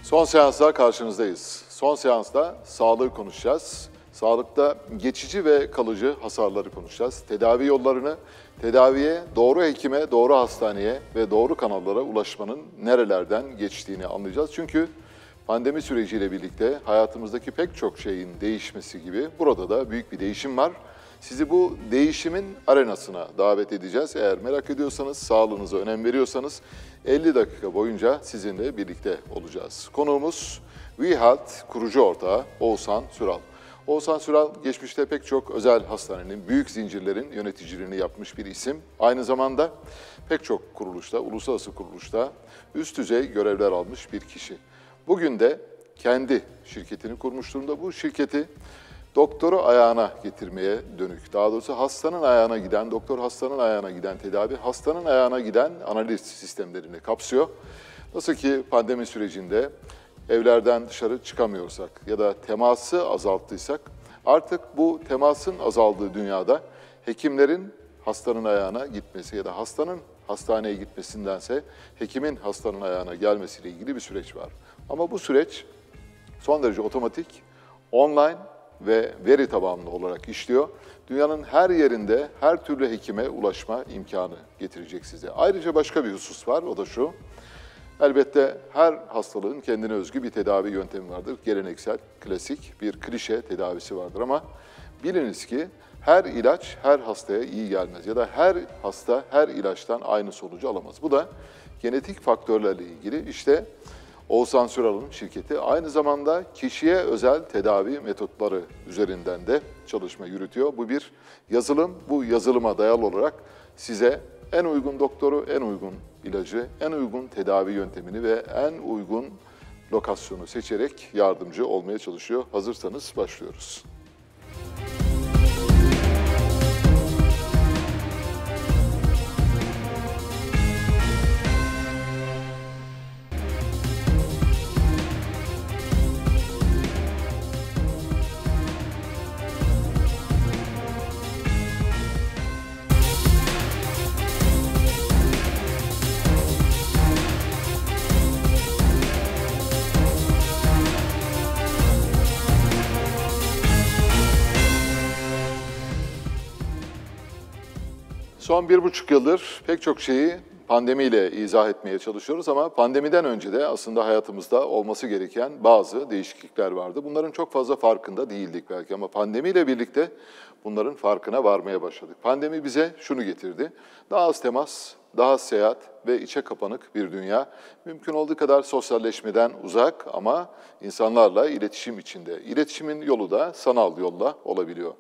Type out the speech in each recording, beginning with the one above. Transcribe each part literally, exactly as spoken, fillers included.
Son seansla karşınızdayız. Son seansta sağlığı konuşacağız. Sağlıkta geçici ve kalıcı hasarları konuşacağız. Tedavi yollarını, tedaviye, doğru hekime, doğru hastaneye ve doğru kanallara ulaşmanın nerelerden geçtiğini anlayacağız. Çünkü pandemi süreciyle birlikte hayatımızdaki pek çok şeyin değişmesi gibi burada da büyük bir değişim var. Sizi bu değişimin arenasına davet edeceğiz. Eğer merak ediyorsanız, sağlığınıza önem veriyorsanız elli dakika boyunca sizinle birlikte olacağız. Konuğumuz WeHealth kurucu ortağı Oğuzhan Süral. Oğuzhan Süral geçmişte pek çok özel hastanenin, büyük zincirlerin yöneticiliğini yapmış bir isim. Aynı zamanda pek çok kuruluşta, uluslararası kuruluşta üst düzey görevler almış bir kişi. Bugün de kendi şirketini kurmuş durumda. Bu şirketi doktoru ayağına getirmeye dönük, daha doğrusu hastanın ayağına giden, doktor hastanın ayağına giden tedavi, hastanın ayağına giden analiz sistemlerini kapsıyor. Nasıl ki pandemi sürecinde evlerden dışarı çıkamıyorsak ya da teması azalttıysak, artık bu temasın azaldığı dünyada hekimlerin hastanın ayağına gitmesi ya da hastanın hastaneye gitmesindense hekimin hastanın ayağına gelmesiyle ilgili bir süreç var. Ama bu süreç son derece otomatik, online ve veri tabanlı olarak işliyor. Dünyanın her yerinde her türlü hekime ulaşma imkanı getirecek size. Ayrıca başka bir husus var, o da şu. Elbette her hastalığın kendine özgü bir tedavi yöntemi vardır. Geleneksel, klasik bir klişe tedavisi vardır ama biliniz ki her ilaç her hastaya iyi gelmez ya da her hasta her ilaçtan aynı sonucu alamaz. Bu da genetik faktörlerle ilgili. İşte Oğuzhan Süral'ın şirketi aynı zamanda kişiye özel tedavi metotları üzerinden de çalışma yürütüyor. Bu bir yazılım, bu yazılıma dayalı olarak size en uygun doktoru, en uygun ilacı, en uygun tedavi yöntemini ve en uygun lokasyonu seçerek yardımcı olmaya çalışıyor. Hazırsanız başlıyoruz. Son bir buçuk yıldır pek çok şeyi pandemiyle izah etmeye çalışıyoruz ama pandemiden önce de aslında hayatımızda olması gereken bazı değişiklikler vardı. Bunların çok fazla farkında değildik belki ama pandemiyle birlikte bunların farkına varmaya başladık. Pandemi bize şunu getirdi: daha az temas, daha az seyahat ve içe kapanık bir dünya. Mümkün olduğu kadar sosyalleşmeden uzak ama insanlarla iletişim içinde. İletişimin yolu da sanal yolla olabiliyor.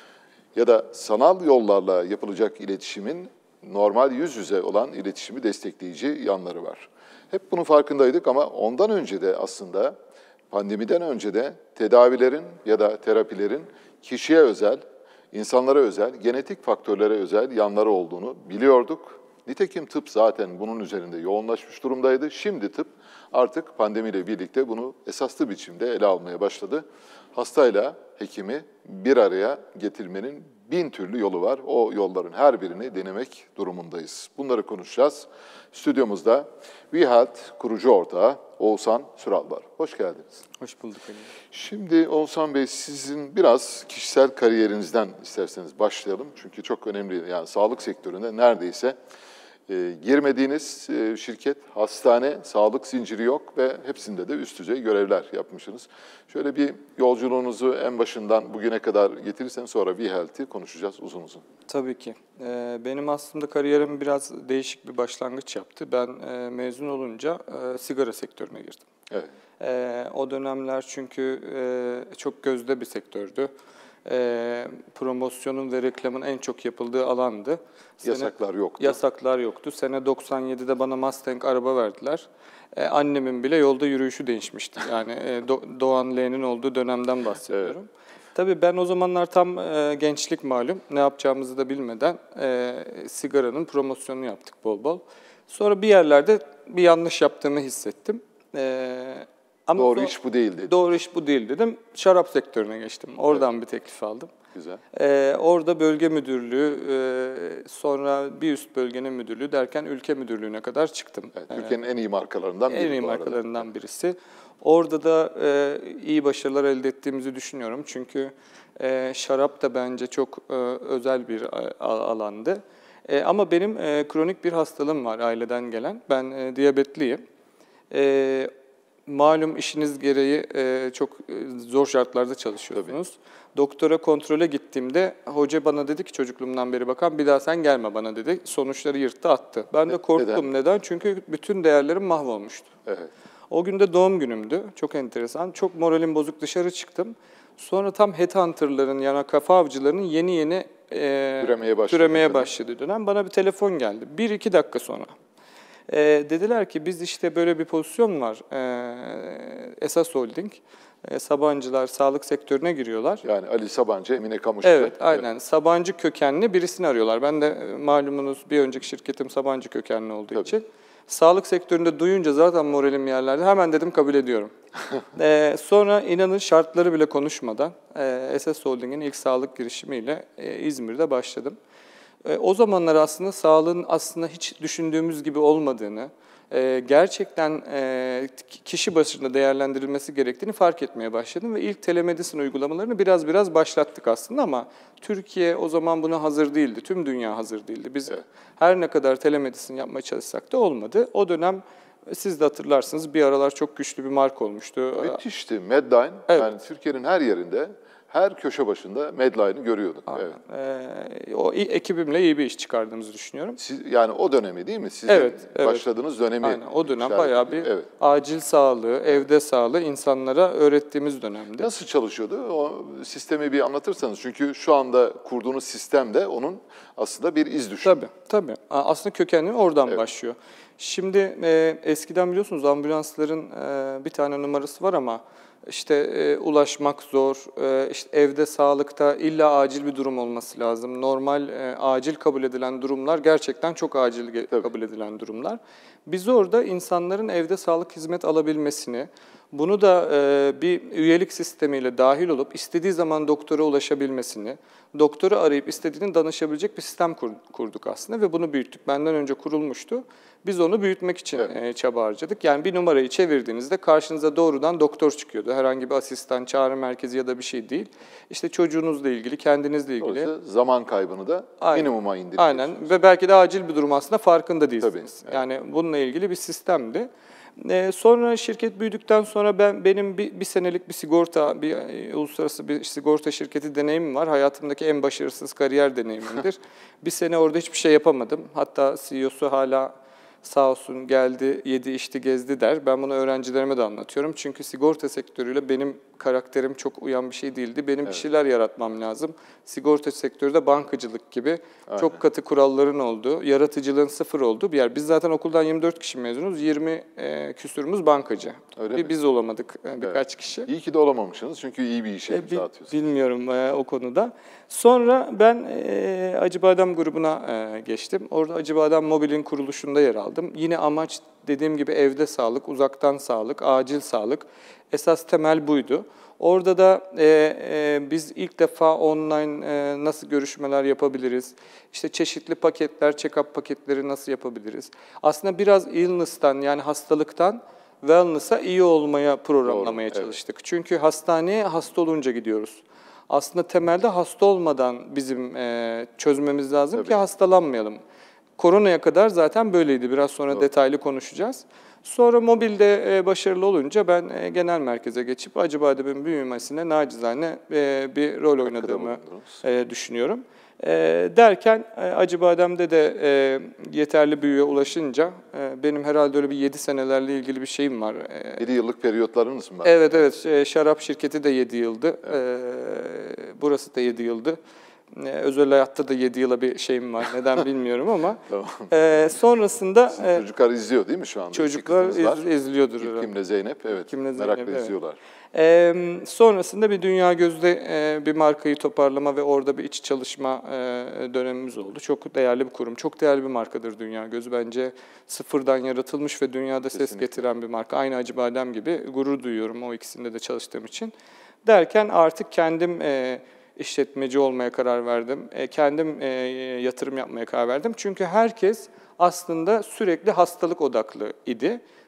Ya da sanal yollarla yapılacak iletişimin normal yüz yüze olan iletişimi destekleyici yanları var. Hep bunun farkındaydık ama ondan önce de aslında pandemiden önce de tedavilerin ya da terapilerin kişiye özel, insanlara özel, genetik faktörlere özel yanları olduğunu biliyorduk. Nitekim tıp zaten bunun üzerinde yoğunlaşmış durumdaydı. Şimdi tıp artık pandemiyle birlikte bunu esaslı biçimde ele almaya başladı. Hastayla hekimi bir araya getirmenin bin türlü yolu var. O yolların her birini denemek durumundayız. Bunları konuşacağız. Stüdyomuzda WeHealth kurucu ortağı Oğuzhan Süral var. Hoş geldiniz. Hoş bulduk. Şimdi Oğuzhan Bey, sizin biraz kişisel kariyerinizden isterseniz başlayalım. Çünkü çok önemli, yani sağlık sektöründe neredeyse E, girmediğiniz e, şirket, hastane, sağlık zinciri yok ve hepsinde de üst düzey görevler yapmışsınız. Şöyle bir yolculuğunuzu en başından bugüne kadar getirirseniz sonra WeHealth'i konuşacağız uzun uzun. Tabii ki. Ee, benim aslında kariyerim biraz değişik bir başlangıç yaptı. Ben e, mezun olunca e, sigara sektörüne girdim. Evet. E, o dönemler çünkü e, çok gözde bir sektördü. E, promosyonun ve reklamın en çok yapıldığı alandı. Sene, yasaklar yoktu. Yasaklar yoktu. Sene doksan yedide bana Mustang araba verdiler. E, annemin bile yolda yürüyüşü değişmişti. Yani e, Do Doğan L'nin olduğu dönemden bahsediyorum. Evet. Tabii ben o zamanlar tam e, gençlik malum, ne yapacağımızı da bilmeden e, sigaranın promosyonunu yaptık bol bol. Sonra bir yerlerde bir yanlış yaptığımı hissettim. E, Ama doğru do iş bu değil dedim. Doğru iş bu değil dedim. Şarap sektörüne geçtim. Oradan evet. bir teklif aldım. Güzel. Ee, orada bölge müdürlüğü, e, sonra bir üst bölgenin müdürlüğü derken ülke müdürlüğüne kadar çıktım. Evet, Türkiye'nin en iyi markalarından biri. En iyi markalarından birisi. Orada da e, iyi başarılar elde ettiğimizi düşünüyorum. Çünkü e, şarap da bence çok e, özel bir a- alandı. E, ama benim e, kronik bir hastalığım var aileden gelen. Ben e, diyabetliyim. E, malum işiniz gereği e, çok e, zor şartlarda çalışıyorsunuz. Tabii. Doktora kontrole gittiğimde hoca bana dedi ki çocukluğumdan beri bakan bir daha sen gelme bana dedi. Sonuçları yırttı attı. Ben de korktum. Neden? Neden? Çünkü bütün değerlerim mahvolmuştu. Evet. O gün de doğum günümdü. Çok enteresan. Çok moralim bozuk dışarı çıktım. Sonra tam headhunter'ların yani kafa avcılarının yeni yeni e, türemeye başladı, türemeye başladığı dönem bana bir telefon geldi. Bir iki dakika sonra. E, dediler ki biz işte böyle bir pozisyon var. E, Esas Holding. E, Sabancılar sağlık sektörüne giriyorlar. Yani Ali Sabancı, Emine Kamışlı. Evet, aynen. Evet. Sabancı kökenli birisini arıyorlar. Ben de malumunuz bir önceki şirketim Sabancı kökenli olduğu Tabii. için. Sağlık sektöründe duyunca zaten moralim yerlerde. Hemen dedim kabul ediyorum. ee, sonra inanın şartları bile konuşmadan e, Esas Holding'in ilk sağlık girişimiyle e, İzmir'de başladım. E, o zamanlar aslında sağlığın aslında hiç düşündüğümüz gibi olmadığını, e, gerçekten e, kişi başına değerlendirilmesi gerektiğini fark etmeye başladım ve ilk telemedicine uygulamalarını biraz biraz başlattık aslında ama Türkiye o zaman buna hazır değildi. Tüm dünya hazır değildi. Biz evet. her ne kadar telemedicine yapmaya çalışsak da olmadı. O dönem siz de hatırlarsınız bir aralar çok güçlü bir marka olmuştu. Müthişti. Medline, evet. yani Türkiye'nin her yerinde, her köşe başında Medline'ı görüyorduk. Evet. Ee, o ekibimle iyi bir iş çıkardığımızı düşünüyorum. Siz, yani o dönemi değil mi? Sizin evet, evet. başladığınız dönemi. Aynen, o dönem bayağı bir evet. acil sağlığı, evde sağlığı insanlara öğrettiğimiz dönemdi. Nasıl çalışıyordu? O sistemi bir anlatırsanız. Çünkü şu anda kurduğunuz sistem de onun aslında bir iz düşümü. Tabii, tabii. Aslında kökenli oradan evet. başlıyor. Şimdi e, eskiden biliyorsunuz ambulansların e, bir tane numarası var ama işte e, ulaşmak zor, e, işte evde sağlıkta illa acil bir durum olması lazım. Normal e, acil kabul edilen durumlar gerçekten çok acil Tabii. kabul edilen durumlar. Biz orada insanların evde sağlık hizmet alabilmesini, bunu da e, bir üyelik sistemiyle dahil olup istediği zaman doktora ulaşabilmesini, doktoru arayıp istediğini danışabilecek bir sistem kur, kurduk aslında ve bunu büyüttük. Benden önce kurulmuştu. Biz onu büyütmek için evet. e, çaba harcadık. Yani bir numarayı çevirdiğinizde karşınıza doğrudan doktor çıkıyordu. Herhangi bir asistan, çağrı merkezi ya da bir şey değil. İşte çocuğunuzla ilgili, kendinizle ilgili. Dolayısıyla zaman kaybını da Aynen. minimuma indiriyorsunuz. Aynen ve belki de acil bir durum aslında farkında değilsiniz. Tabii, evet. Yani bununla ilgili bir sistemdi. Ee, sonra şirket büyüdükten sonra ben benim bir, bir senelik bir sigorta, bir e, uluslararası bir sigorta şirketi deneyimim var. Hayatımdaki en başarısız kariyer deneyimimdir. bir sene orada hiçbir şey yapamadım. Hatta C E O'su hala sağ olsun geldi, yedi içti, gezdi der. Ben bunu öğrencilerime de anlatıyorum. Çünkü sigorta sektörüyle benim karakterim çok uyan bir şey değildi. Benim evet. bir şeyler yaratmam lazım. Sigorta sektörü de bankacılık gibi Aynen. çok katı kuralların olduğu, yaratıcılığın sıfır olduğu bir yer. Biz zaten okuldan yirmi dört kişi mezunuz, yirmi e, küsürümüz bankacı. Öyle bir mi? Biz olamadık e, birkaç evet. kişi. İyi ki de olamamışsınız çünkü iyi bir işe imza atıyorsunuz. Bilmiyorum e, o konuda. Sonra ben e, Acıbadem grubuna e, geçtim. Orada Acıbadem Mobil'in kuruluşunda yer aldım. Yine amaç dediğim gibi evde sağlık, uzaktan sağlık, acil sağlık. Esas temel buydu. Orada da e, e, biz ilk defa online e, nasıl görüşmeler yapabiliriz? İşte çeşitli paketler, check-up paketleri nasıl yapabiliriz? Aslında biraz illness'tan yani hastalıktan wellness'a iyi olmaya programlamaya Doğru, çalıştık. Evet. Çünkü hastaneye hasta olunca gidiyoruz. Aslında temelde hasta olmadan bizim e, çözmemiz lazım Tabii. ki hastalanmayalım. Koronaya kadar zaten böyleydi. Biraz sonra Doğru. detaylı konuşacağız. Sonra mobilde e, başarılı olunca ben e, genel merkeze geçip Acıbadem'in büyümesine nacizane e, bir rol oynadığımı e, düşünüyorum. E, derken e, Acıbadem'de de e, yeterli büyüye ulaşınca e, benim herhalde öyle bir yedi senelerle ilgili bir şeyim var. E, yedi yıllık periyotlarınız mı var? Evet, evet. E, şarap şirketi de yedi yıldı. Evet. E, burası da yedi yıldı. Özel hayatta da yedi yıla bir şeyim var. Neden bilmiyorum ama. Tamam. e, sonrasında... Sizin e, çocuklar izliyor değil mi şu anda? Çocuklar iz, izliyordur. İlkimle Zeynep, evet. İlkimle Zeynep, merakla evet. izliyorlar. E, sonrasında bir Dünya Göz'de e, bir markayı toparlama ve orada bir iç çalışma e, dönemimiz oldu. Çok değerli bir kurum. Çok değerli bir markadır Dünya Gözü. Bence sıfırdan yaratılmış ve dünyada Kesinlikle. ses getiren bir marka. Aynı Acıbadem gibi gurur duyuyorum o ikisinde de çalıştığım için. Derken artık kendim... E, işletmeci olmaya karar verdim. E, kendim e, yatırım yapmaya karar verdim. Çünkü herkes aslında sürekli hastalık odaklı idi.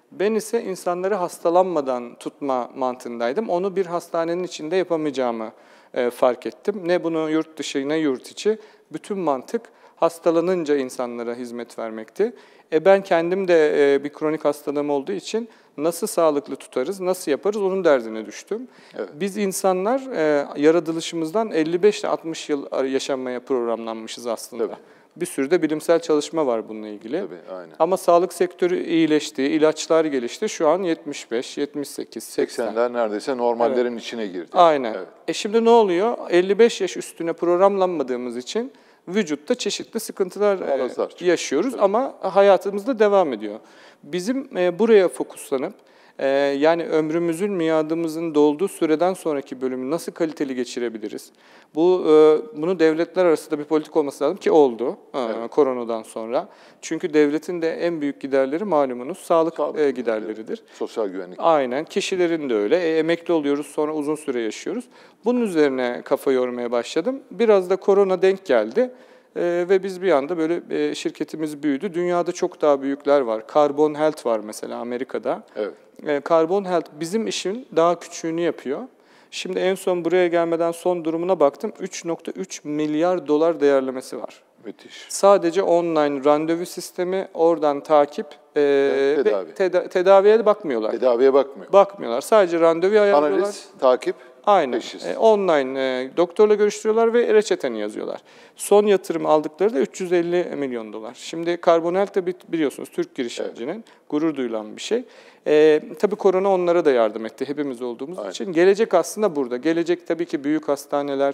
Ben ise insanları hastalanmadan tutma mantığındaydım. Onu bir hastanenin içinde yapamayacağımı e, fark ettim. Ne bunu yurt dışı ne yurt içi. Bütün mantık hastalanınca insanlara hizmet vermekti. E ben kendim de e, bir kronik hastalığım olduğu için nasıl sağlıklı tutarız, nasıl yaparız onun derdine düştüm. Evet. Biz insanlar e, yaratılışımızdan elli beş ile altmış yıl yaşamaya programlanmışız aslında. Tabii. Bir sürü de bilimsel çalışma var bununla ilgili. Tabii, aynen. Ama sağlık sektörü iyileşti, ilaçlar gelişti. Şu an yetmiş beş, yetmiş sekiz, seksen. seksenler neredeyse normallerin evet. içine girdi. Aynen. Evet. E şimdi ne oluyor? elli beş yaş üstüne programlanmadığımız için vücutta çeşitli sıkıntılar e, yaşıyoruz evet. ama hayatımızda devam ediyor. Bizim e, buraya fokuslanıp e, yani ömrümüzün, miadımızın dolduğu süreden sonraki bölümü nasıl kaliteli geçirebiliriz? Bu e, bunu devletler arasında bir politik olması lazım ki oldu e, evet. koronadan sonra. Çünkü devletin de en büyük giderleri malumunuz sağlık, sağlık e, giderleridir. Sosyal güvenlik. Aynen. Kişilerin de öyle. E, emekli oluyoruz, sonra uzun süre yaşıyoruz. Bunun üzerine kafa yormaya başladım. Biraz da korona denk geldi. Ee, ve biz bir anda böyle e, şirketimiz büyüdü. Dünyada çok daha büyükler var. Carbon Health var mesela Amerika'da. Evet. E, Carbon Health bizim işin daha küçüğünü yapıyor. Şimdi en son buraya gelmeden son durumuna baktım. üç nokta üç milyar dolar değerlemesi var. Müthiş. Sadece online randevu sistemi, oradan takip e, evet, tedavi. ve teda- tedaviye de bakmıyorlar. Tedaviye bakmıyor. Bakmıyorlar. Sadece randevu ayarlıyorlar. Analiz, takip. Aynen. E, online e, doktorla görüştürüyorlar ve reçeteni yazıyorlar. Son yatırım aldıkları da üç yüz elli milyon dolar. Şimdi Carbon Health de biliyorsunuz Türk girişimcinin evet. gurur duyulan bir şey. E, tabii korona onlara da yardım etti hepimiz olduğumuz Aynen. için. Gelecek aslında burada. Gelecek tabii ki büyük hastaneler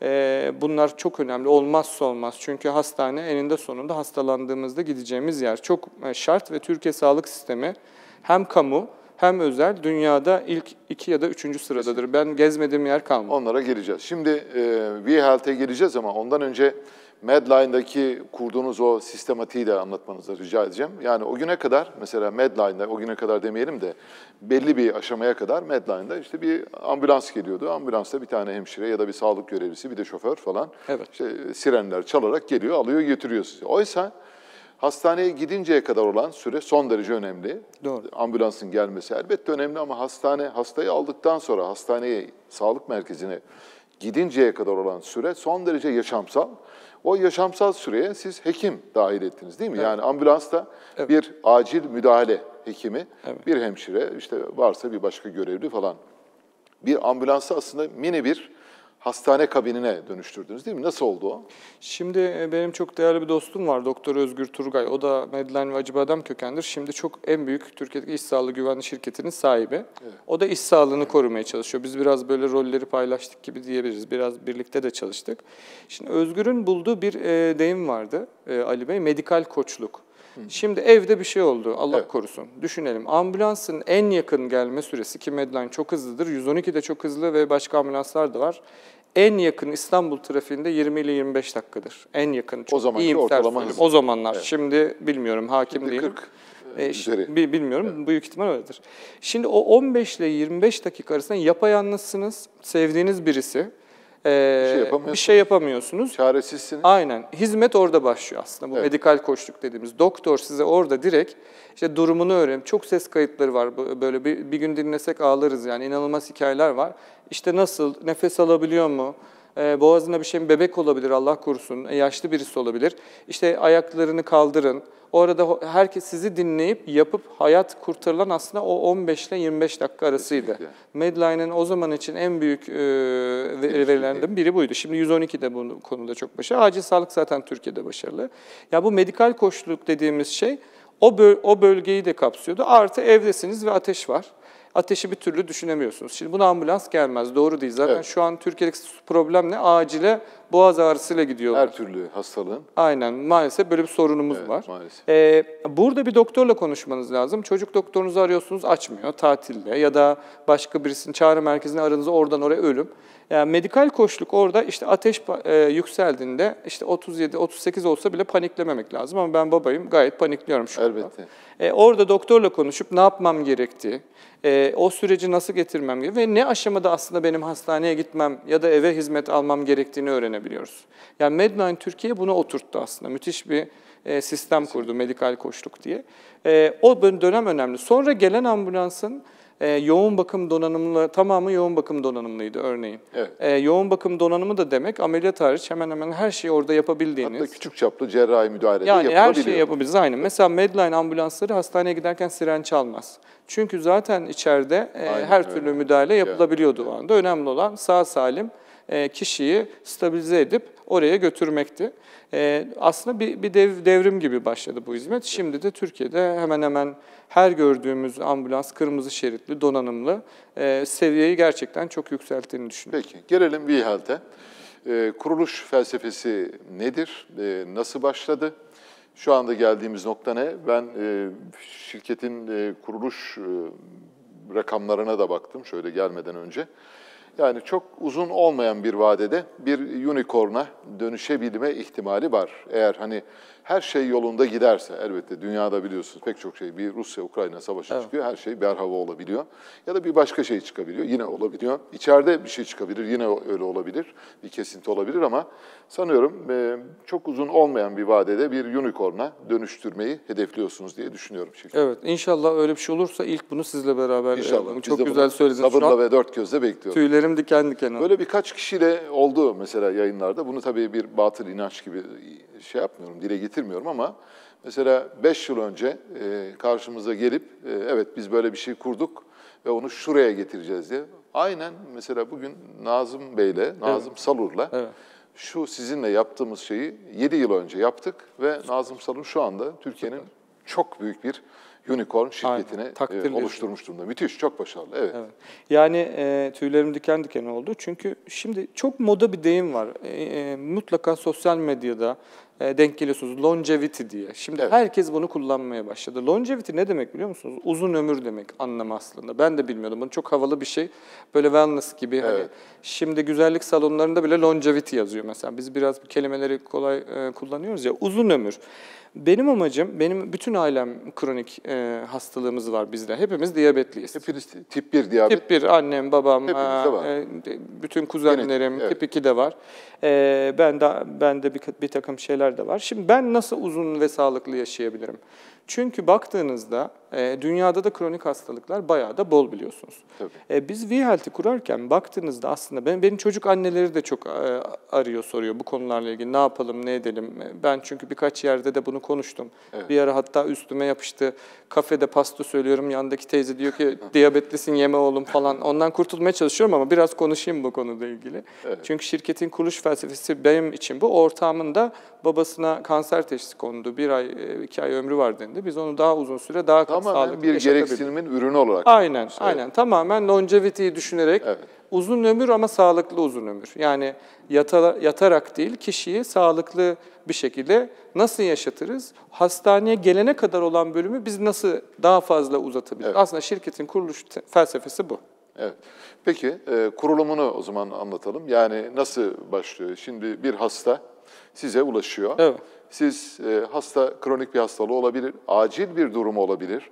e, bunlar çok önemli. Olmazsa olmaz. Çünkü hastane eninde sonunda hastalandığımızda gideceğimiz yer. Çok şart ve Türkiye sağlık sistemi hem kamu hem özel dünyada ilk iki ya da üçüncü sıradadır. Ben gezmediğim yer kalmadı. Onlara geleceğiz. Şimdi e, V-Health'e geleceğiz ama ondan önce Medline'daki kurduğunuz o sistematiği de anlatmanızı rica edeceğim. Yani o güne kadar mesela Medline'da, o güne kadar demeyelim de belli bir aşamaya kadar Medline'da işte bir ambulans geliyordu. Ambulansta bir tane hemşire ya da bir sağlık görevlisi, bir de şoför falan. Evet. İşte sirenler çalarak geliyor, alıyor, getiriyor sizi. Oysa hastaneye gidinceye kadar olan süre son derece önemli. Doğru. Ambulansın gelmesi elbette önemli ama hastane hastayı aldıktan sonra hastaneye, sağlık merkezine gidinceye kadar olan süre son derece yaşamsal. O yaşamsal süreye siz hekim dahil ettiniz değil mi? Evet. Yani ambulansta evet. bir acil müdahale hekimi, evet. bir hemşire, işte varsa bir başka görevli falan. Bir ambulansı aslında mini bir hastane kabinine dönüştürdünüz değil mi? Nasıl oldu o? Şimdi benim çok değerli bir dostum var, Doktor Özgür Turgay. O da Medline ve Acıbadem kökendir. Şimdi çok en büyük Türkiye'deki iş sağlığı güvenli şirketinin sahibi. Evet. O da iş sağlığını korumaya çalışıyor. Biz biraz böyle rolleri paylaştık gibi diyebiliriz. Biraz birlikte de çalıştık. Şimdi Özgür'ün bulduğu bir e, deyim vardı e, Ali Bey, medikal koçluk. Şimdi evde bir şey oldu, Allah evet. korusun. Düşünelim, ambulansın en yakın gelme süresi ki Medline çok hızlıdır, yüz on iki de çok hızlı ve başka ambulanslar da var. En yakın İstanbul trafiğinde yirmi ile yirmi beş dakikadır. En yakın. Çok o zamanki ortalama hızı. O zamanlar. Evet. Şimdi bilmiyorum, hakim Şimdi değilim. kırk E, üzeri. Bilmiyorum, evet. büyük ihtimal öyledir. Şimdi o on beş ile yirmi beş dakika arasında yapayalnızsınız, sevdiğiniz birisi. Ee, bir, şey bir şey yapamıyorsunuz. Çaresizsiniz. Aynen. Hizmet orada başlıyor aslında. Bu evet. medikal koçluk dediğimiz. Doktor size orada direkt işte durumunu öğrenip, çok ses kayıtları var. Böyle bir, bir gün dinlesek ağlarız yani. İnanılmaz hikayeler var. İşte nasıl, nefes alabiliyor mu? Ee, boğazına bir şey mi? Bebek olabilir, Allah korusun. E, yaşlı birisi olabilir. İşte ayaklarını kaldırın. Orada herkes sizi dinleyip yapıp hayat kurtarılan aslında o on beş ile yirmi beş dakika arasıydı. Medline'ın o zaman için en büyük e, verilerinden biri buydu. Şimdi yüz on iki de bu konuda çok başarılı. Acil sağlık zaten Türkiye'de başarılı. Ya bu medikal koçluk dediğimiz şey o, böl o bölgeyi de kapsıyordu. Artı evdesiniz ve ateş var. Ateşi bir türlü düşünemiyorsunuz. Şimdi buna ambulans gelmez. Doğru değil. Zaten evet. şu an Türkiye'deki problem ne? Acile boğaz ağrısıyla gidiyorlar. Her türlü hastalığın. Aynen. Maalesef böyle bir sorunumuz evet, var. Maalesef. Ee, burada bir doktorla konuşmanız lazım. Çocuk doktorunuzu arıyorsunuz, açmıyor tatilde ya da başka birisinin çağrı merkezine aranızda oradan oraya ölüm. Yani medikal koçluk orada işte ateş e, yükseldiğinde işte otuz yedi otuz sekiz olsa bile paniklememek lazım ama ben babayım gayet panikliyorum şu anda. Elbette. E, orada doktorla konuşup ne yapmam gerektiği, e, o süreci nasıl getirmem gerektiği ve ne aşamada aslında benim hastaneye gitmem ya da eve hizmet almam gerektiğini öğrenebiliyoruz. Yani Medline Türkiye bunu oturttu aslında. Müthiş bir e, sistem kurdu, medikal koçluk diye. E, o dönem önemli. Sonra gelen ambulansın e, yoğun bakım donanımlı, tamamı yoğun bakım donanımlıydı örneğin. Evet. E, yoğun bakım donanımı da demek ameliyat hariç hemen hemen her şeyi orada yapabildiğiniz. Hatta küçük çaplı cerrahi müdahale yani yapılabiliyor. her şeyi yapabiliriz aynı. Mesela Medline ambulansları hastaneye giderken siren çalmaz. Çünkü zaten içeride e, Aynen her öyle. türlü müdahale yapılabiliyordu Evet. o anda. Önemli olan sağ salim e, kişiyi stabilize edip oraya götürmekti. E, aslında bir, bir dev, devrim gibi başladı bu hizmet. Şimdi de Türkiye'de hemen hemen her gördüğümüz ambulans kırmızı şeritli, donanımlı, e, seviyeyi gerçekten çok yükselttiğini düşünüyorum. Peki, gelelim WeHealth'e. Ee, kuruluş felsefesi nedir? Ee, nasıl başladı? Şu anda geldiğimiz nokta ne? Ben e, şirketin e, kuruluş e, rakamlarına da baktım şöyle gelmeden önce. Yani çok uzun olmayan bir vadede bir unicorn'a dönüşebilme ihtimali var. Eğer hani her şey yolunda giderse, elbette dünyada biliyorsunuz pek çok şey, bir Rusya-Ukrayna savaşı Evet. çıkıyor, her şey berhava olabiliyor. Ya da bir başka şey çıkabiliyor, yine olabiliyor. İçeride bir şey çıkabilir, yine öyle olabilir, bir kesinti olabilir ama sanıyorum e, çok uzun olmayan bir vadede bir unicorn'a dönüştürmeyi hedefliyorsunuz diye düşünüyorum şirket. Evet, inşallah öyle bir şey olursa ilk bunu sizle beraber İnşallah. yapalım. Biz Çok de güzel bunu söylediniz. Şu sabırla an ve dört gözle bekliyoruz. tüylerim diken diken oldu. Böyle birkaç kişiyle oldu mesela yayınlarda. Bunu tabii bir batıl inanç gibi şey yapmıyorum, dile getirmiyorum ama mesela beş yıl önce e, karşımıza gelip e, evet biz böyle bir şey kurduk ve onu şuraya getireceğiz diye. Aynen mesela bugün Nazım Bey'le, Nazım evet. Salur'la evet. şu sizinle yaptığımız şeyi yedi yıl önce yaptık ve Nazım Salur şu anda Türkiye'nin çok büyük bir unicorn şirketine e, oluşturmuş durumda. Müthiş, çok başarılı. Evet. evet. Yani e, tüylerim diken diken oldu. Çünkü şimdi çok moda bir deyim var. E, e, mutlaka sosyal medyada e, denk geliyorsunuz. Longevity diye. Şimdi evet. herkes bunu kullanmaya başladı. Longevity ne demek biliyor musunuz? Uzun ömür demek anlamı aslında. Ben de bilmiyordum. Bunu çok havalı bir şey. Böyle wellness gibi. Evet. Hani şimdi güzellik salonlarında bile longevity yazıyor mesela. Biz biraz bu kelimeleri kolay e, kullanıyoruz ya. Uzun ömür. Benim amacım, benim bütün ailem kronik e, hastalığımız var bizde. Hepimiz diyabetliyiz. Hepiniz tip bir diyabet. Tip bir, annem, babam, e, bütün kuzenlerim, evet. tip iki de var. E, ben de ben de bir, bir takım şeyler de var. Şimdi ben nasıl uzun ve sağlıklı yaşayabilirim? Çünkü baktığınızda e, dünyada da kronik hastalıklar bayağı da bol biliyorsunuz. E, biz WeHealth'i kurarken baktığınızda aslında ben, benim çocuk anneleri de çok e, arıyor, soruyor bu konularla ilgili. Ne yapalım, ne edelim? Ben çünkü birkaç yerde de bunu konuştum. Evet. Bir ara hatta üstüme yapıştı. Kafede pasta söylüyorum, yandaki teyze diyor ki diyabetlisin yeme oğlum falan. Ondan kurtulmaya çalışıyorum ama biraz konuşayım bu konuyla ilgili. Evet. Çünkü şirketin kuruluş felsefesi benim için bu. Ortağımın da babasına kanser teşhisi kondu. Bir ay, iki ay ömrü var dendi. Biz onu daha uzun süre, daha tamamen sağlıklı bir gereksinimin ürünü olarak. Aynen, işte. aynen. Tamamen longevity'yi düşünerek evet. uzun ömür ama sağlıklı uzun ömür. Yani yata, yatarak değil, kişiyi sağlıklı bir şekilde nasıl yaşatırız? Hastaneye gelene kadar olan bölümü biz nasıl daha fazla uzatabiliriz? Evet. Aslında şirketin kuruluş felsefesi bu. Evet. Peki, e, kurulumunu o zaman anlatalım. Yani nasıl başlıyor? Şimdi bir hasta size ulaşıyor. Evet. Siz e, hasta kronik bir hastalığı olabilir, acil bir durumu olabilir.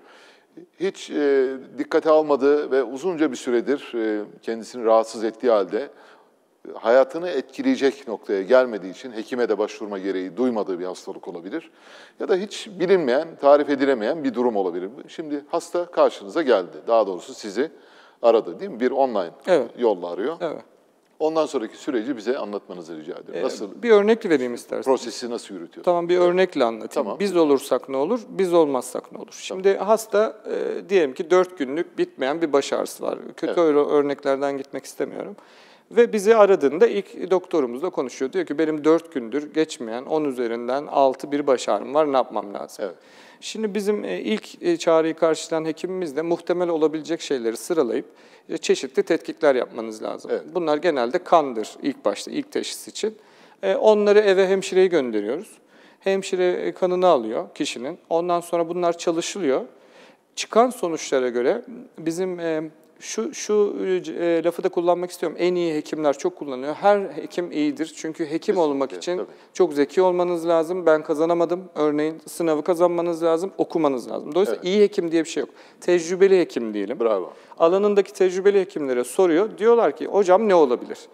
Hiç e, dikkate almadığı ve uzunca bir süredir e, kendisini rahatsız ettiği halde hayatını etkileyecek noktaya gelmediği için hekime de başvurma gereği duymadığı bir hastalık olabilir. Ya da hiç bilinmeyen, tarif edilemeyen bir durum olabilir. Şimdi hasta karşınıza geldi. Daha doğrusu sizi aradı değil mi? Bir online evet. yolla arıyor. Evet. Ondan sonraki süreci bize anlatmanızı rica ediyorum. Nasıl? Ee, bir örnek vereyim isterseniz. Prosesi nasıl yürütüyor? Tamam, bir örnekle anlatayım. Tamam. Biz olursak ne olur, biz olmazsak ne olur? Şimdi tamam. hasta e, diyelim ki dört günlük bitmeyen bir baş ağrısı var. Kötü evet. örneklerden gitmek istemiyorum. Ve bizi aradığında ilk doktorumuzla konuşuyor. Diyor ki benim dört gündür geçmeyen on üzerinden altı bir baş ağrım var, ne yapmam lazım? Evet. Şimdi bizim ilk çağrıyı karşılayan hekimimiz de muhtemel olabilecek şeyleri sıralayıp çeşitli tetkikler yapmanız lazım. Evet. Bunlar genelde kandır ilk başta, ilk teşhis için. Onları eve hemşireye gönderiyoruz. Hemşire kanını alıyor kişinin. Ondan sonra bunlar çalışılıyor. Çıkan sonuçlara göre bizim şu şu e, lafı da kullanmak istiyorum. En iyi hekimler çok kullanıyor. Her hekim iyidir. Çünkü hekim Kesinlikle, olmak için tabii. çok zeki olmanız lazım. Ben kazanamadım. Örneğin sınavı kazanmanız lazım, okumanız lazım. Dolayısıyla evet. iyi hekim diye bir şey yok. Tecrübeli hekim diyelim. Bravo. Alanındaki tecrübeli hekimlere soruyor. Diyorlar ki hocam ne olabilir?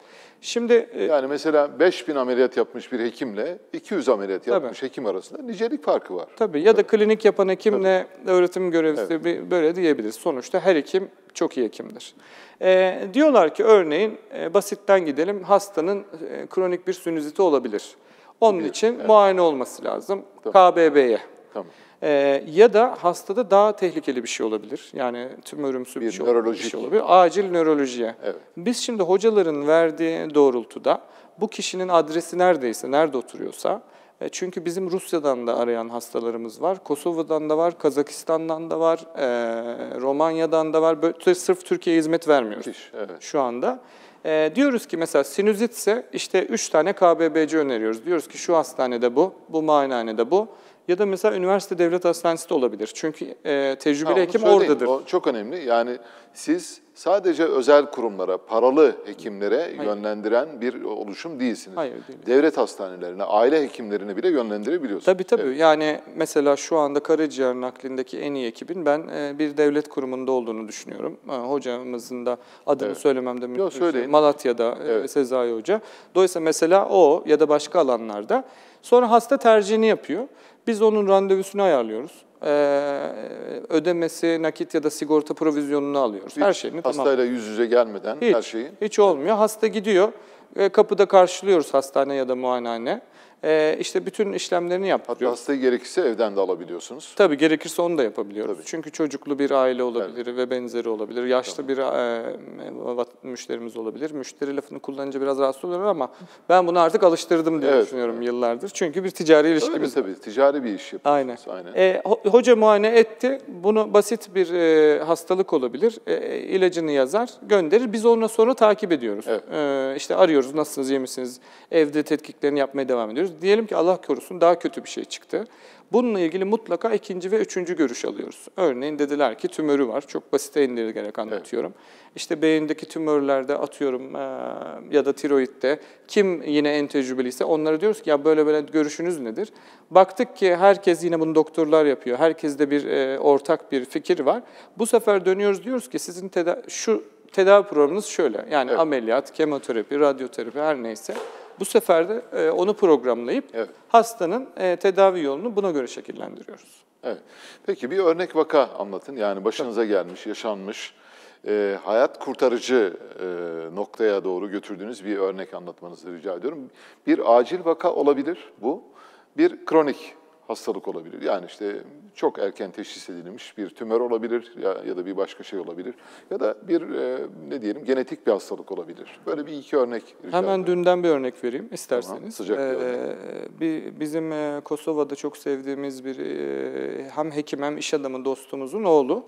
Şimdi e, Yani mesela beş bin ameliyat yapmış bir hekimle iki yüz ameliyat yapmış hekim arasında nicelik farkı var. tabii ya da klinik yapan hekimle öğretim görevlisi bir- böyle diyebiliriz. Sonuçta her hekim çok iyi hekimdir. E, diyorlar ki örneğin e, basitten gidelim, hastanın e, kronik bir sinüziti olabilir. Onun Bir, için evet. muayene olması lazım Tamam. K B B'ye. Tamam. Ee, ya da hastada daha tehlikeli bir şey olabilir. Yani tümörümsü bir, Bir şey, olabilir, bir nörolojik. şey olabilir. Acil nörolojiye. Evet. Biz şimdi hocaların verdiği doğrultuda bu kişinin adresi neredeyse, nerede oturuyorsa, e, çünkü bizim Rusya'dan da arayan hastalarımız var, Kosova'dan da var, Kazakistan'dan da var, e, Romanya'dan da var. Böyle sırf Türkiye'ye hizmet vermiyoruz Müthiş, evet. şu anda. E, diyoruz ki mesela sinüzitse işte üç tane K B B'ci öneriyoruz. Diyoruz ki şu hastanede bu, bu muayenehanede bu. Ya da mesela üniversite devlet hastanesi de olabilir. Çünkü e, tecrübeli Ha, onu hekim söyleyin. oradadır. O çok önemli. Yani siz sadece özel kurumlara, paralı hekimlere yönlendiren bir oluşum değilsiniz. Hayır, değiliz. Devlet hastanelerine, aile hekimlerini bile yönlendirebiliyorsunuz. Tabii tabii. Evet. Yani mesela şu anda karaciğer naklindeki en iyi ekibin ben e, bir devlet kurumunda olduğunu düşünüyorum. Ha, hocamızın da adını Evet. söylememde Yok, mümkün. söyleyin. Malatya'da e, Evet. Sezai Hoca. Dolayısıyla mesela o ya da başka alanlarda sonra hasta tercihini yapıyor. Biz onun randevusunu ayarlıyoruz. Ee, ödemesi, nakit ya da sigorta provizyonunu alıyoruz. Her şeyini tamam. Hastayla yüz yüze gelmeden Hiç, her şeyi. hiç olmuyor. Hasta gidiyor, e, kapıda karşılıyoruz hastane ya da muayenehane. E, işte bütün işlemlerini Hatta yaptırıyoruz. hastayı gerekirse evden de alabiliyorsunuz. Tabii gerekirse onu da yapabiliyoruz. Tabii. Çünkü çocuklu bir aile olabilir ve benzeri olabilir. Yaşlı bir e, müşterimiz olabilir. Müşteri lafını kullanınca biraz rahatsız oluyorlar ama ben bunu artık alıştırdım diye Evet, düşünüyorum evet. yıllardır. Çünkü bir ticari Öyle ilişkimiz var. tabii. Ticari bir iş Aynen. yapıyorsunuz. Aynen. E, ho- hoca muayene etti. Bunu basit bir e, hastalık olabilir. E, ilacını yazar, gönderir. Biz onunla sonra takip ediyoruz. Evet. E, işte arıyoruz, nasılsınız, iyi misiniz? Evde tetkiklerini yapmaya devam ediyoruz. Diyelim ki Allah korusun daha kötü bir şey çıktı. Bununla ilgili mutlaka ikinci ve üçüncü görüş alıyoruz. Örneğin dediler ki tümörü var. Çok basite indirgerek anlatıyorum. İşte beyindeki tümörlerde atıyorum e, ya da tiroidde kim yine en tecrübeliyse onlara diyoruz ki ya böyle böyle görüşünüz nedir? Baktık ki herkes yine bunu doktorlar yapıyor. Herkeste bir e, ortak bir fikir var. Bu sefer dönüyoruz diyoruz ki sizin teda şu tedavi programınız şöyle. Yani Evet. ameliyat, kemoterapi, radyoterapi her neyse. Bu sefer de e, onu programlayıp Evet. hastanın e, tedavi yolunu buna göre şekillendiriyoruz. Evet. Peki bir örnek vaka anlatın. Yani başınıza gelmiş, yaşanmış, e, hayat kurtarıcı e, noktaya doğru götürdüğünüz bir örnek anlatmanızı rica ediyorum. Bir acil vaka olabilir bu. Bir kronik hastalık olabilir. Yani işte çok erken teşhis edilmiş bir tümör olabilir ya, ya da bir başka şey olabilir. Ya da bir e, ne diyelim genetik bir hastalık olabilir. Böyle bir iki örnek rica Hemen ediyorum. dünden bir örnek vereyim isterseniz. Tamam, sıcak bir örnek. bir, bizim e, Kosova'da çok sevdiğimiz bir e, hem hekim hem iş adamı dostumuzun oğlu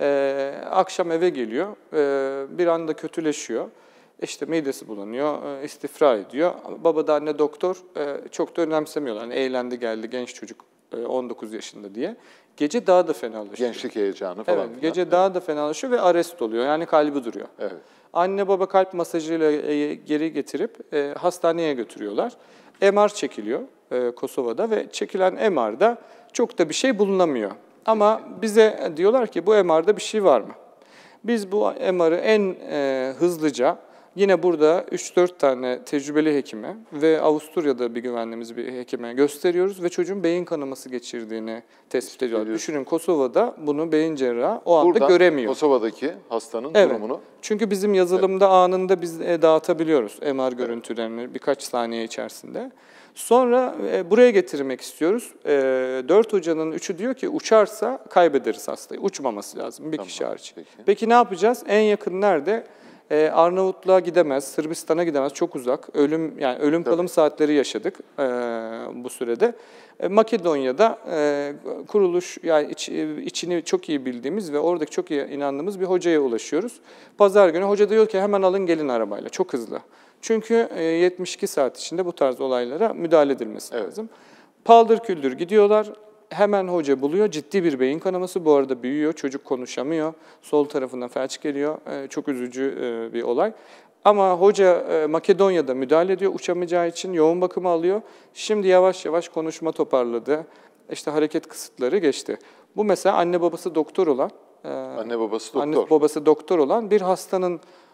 e, akşam eve geliyor, e, bir anda kötüleşiyor. İşte midesi bulanıyor, e, istifra ediyor. Baba da anne doktor e, çok da önemsemiyorlar. Yani eğlendi geldi genç çocuk e, on dokuz yaşında diye. Gece daha da fenalaşıyor. Gençlik heyecanı falan. Evet, filan. gece daha da fenalaşıyor ve arrest oluyor. Yani kalbi duruyor. Evet. Anne baba kalp masajıyla e, geri getirip e, hastaneye götürüyorlar. M R çekiliyor e, Kosova'da ve çekilen M R'da çok da bir şey bulunamıyor. Ama bize diyorlar ki bu M R'da bir şey var mı? Biz bu M R'ı en e, hızlıca yine burada üç dört tane tecrübeli hekime ve Avusturya'da bir güvendiğimiz bir hekime gösteriyoruz ve çocuğun beyin kanaması geçirdiğini tespit ediyorlar. Düşünün Kosova'da bunu beyin cerrahı o anda Buradan göremiyor. Kosova'daki hastanın Evet. durumunu Çünkü bizim yazılımda anında biz e, dağıtabiliyoruz M R görüntülerini birkaç saniye içerisinde. Sonra e, buraya getirmek istiyoruz. E, dört hocanın üçü diyor ki uçarsa kaybederiz hastayı. Uçmaması lazım bir Tamam, kişi hariç. peki. Peki ne yapacağız? En yakın nerede? E, Arnavutluğa gidemez, Sırbistan'a gidemez. Çok uzak. Ölüm yani ölüm Tabii. kalım saatleri yaşadık e, bu sürede. E, Makedonya'da e, kuruluş yani iç, içini çok iyi bildiğimiz ve oradaki çok iyi inandığımız bir hocaya ulaşıyoruz. Pazar günü hoca diyor ki hemen alın gelin arabayla. Çok hızlı. Çünkü e, yetmiş iki saat içinde bu tarz olaylara müdahale edilmesi Evet. lazım. Paldır küldür gidiyorlar. Hemen hoca buluyor. Ciddi bir beyin kanaması. Bu arada büyüyor. Çocuk konuşamıyor. Sol tarafından felç geliyor. E, çok üzücü e, bir olay. Ama hoca e, Makedonya'da müdahale ediyor. Uçamayacağı için yoğun bakımı alıyor. Şimdi yavaş yavaş konuşma toparladı. İşte hareket kısıtları geçti. Bu mesela anne babası doktor olan, e, anne babası doktor. anne babası doktor olan bir hastanın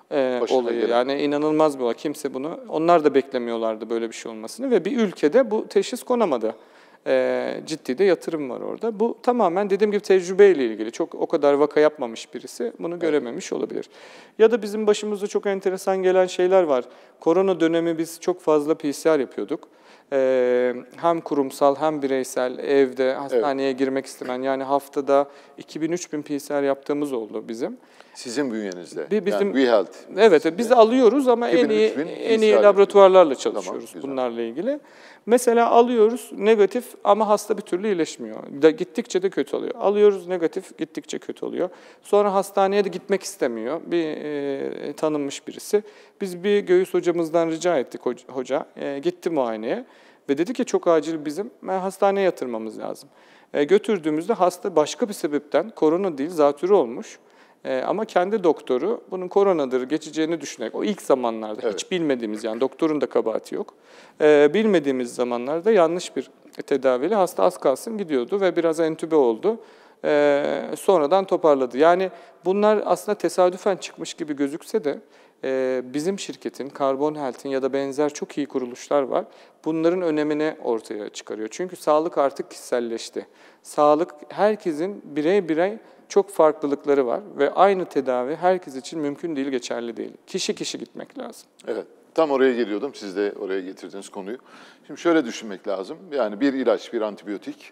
e, Başına olayı. gelen. Yani inanılmaz bir olay. Kimse bunu, onlar da beklemiyorlardı böyle bir şey olmasını ve bir ülkede bu teşhis konamadı. E, ciddi de yatırım var orada. Bu tamamen dediğim gibi tecrübeyle ilgili. Çok o kadar vaka yapmamış birisi bunu görememiş olabilir. Ya da bizim başımızda çok enteresan gelen şeyler var. Korona dönemi biz çok fazla P C R yapıyorduk. Ee, hem kurumsal hem bireysel evde hastaneye evet. girmek istemen, yani haftada iki bin üç bin P C R yaptığımız oldu bizim. Sizin bünyenizde. Bir, bizim, yani WeHealth. Evet, biz alıyoruz ama en iyi en iyi laboratuvarlarla çalışıyoruz tamam, bunlarla ilgili. Mesela alıyoruz negatif ama hasta bir türlü iyileşmiyor. Da, gittikçe de kötü oluyor. Alıyoruz negatif, gittikçe kötü oluyor. Sonra hastaneye de gitmek istemiyor. Bir e, tanınmış birisi. Biz bir göğüs hocamızdan rica ettik hoca. E, gitti muayeneye ve dedi ki çok acil bizim hastaneye yatırmamız lazım. E, götürdüğümüzde hasta başka bir sebepten, korona değil zatürre olmuş. Ee, ama kendi doktoru bunun koronadır, geçeceğini düşünerek, o ilk zamanlarda evet. hiç bilmediğimiz, yani doktorun da kabahati yok, ee, bilmediğimiz zamanlarda yanlış bir tedaviyle hasta az kalsın gidiyordu ve biraz entübe oldu. Ee, sonradan toparladı. Yani bunlar aslında tesadüfen çıkmış gibi gözükse de e, bizim şirketin, Carbon Health'in ya da benzer çok iyi kuruluşlar var. Bunların önemini ortaya çıkarıyor. Çünkü sağlık artık kişiselleşti. Sağlık herkesin birey birey çok farklılıkları var ve aynı tedavi herkes için mümkün değil, geçerli değil. Kişi kişi gitmek lazım. Evet, tam oraya geliyordum. Siz de oraya getirdiniz konuyu. Şimdi şöyle düşünmek lazım. Yani bir ilaç, bir antibiyotik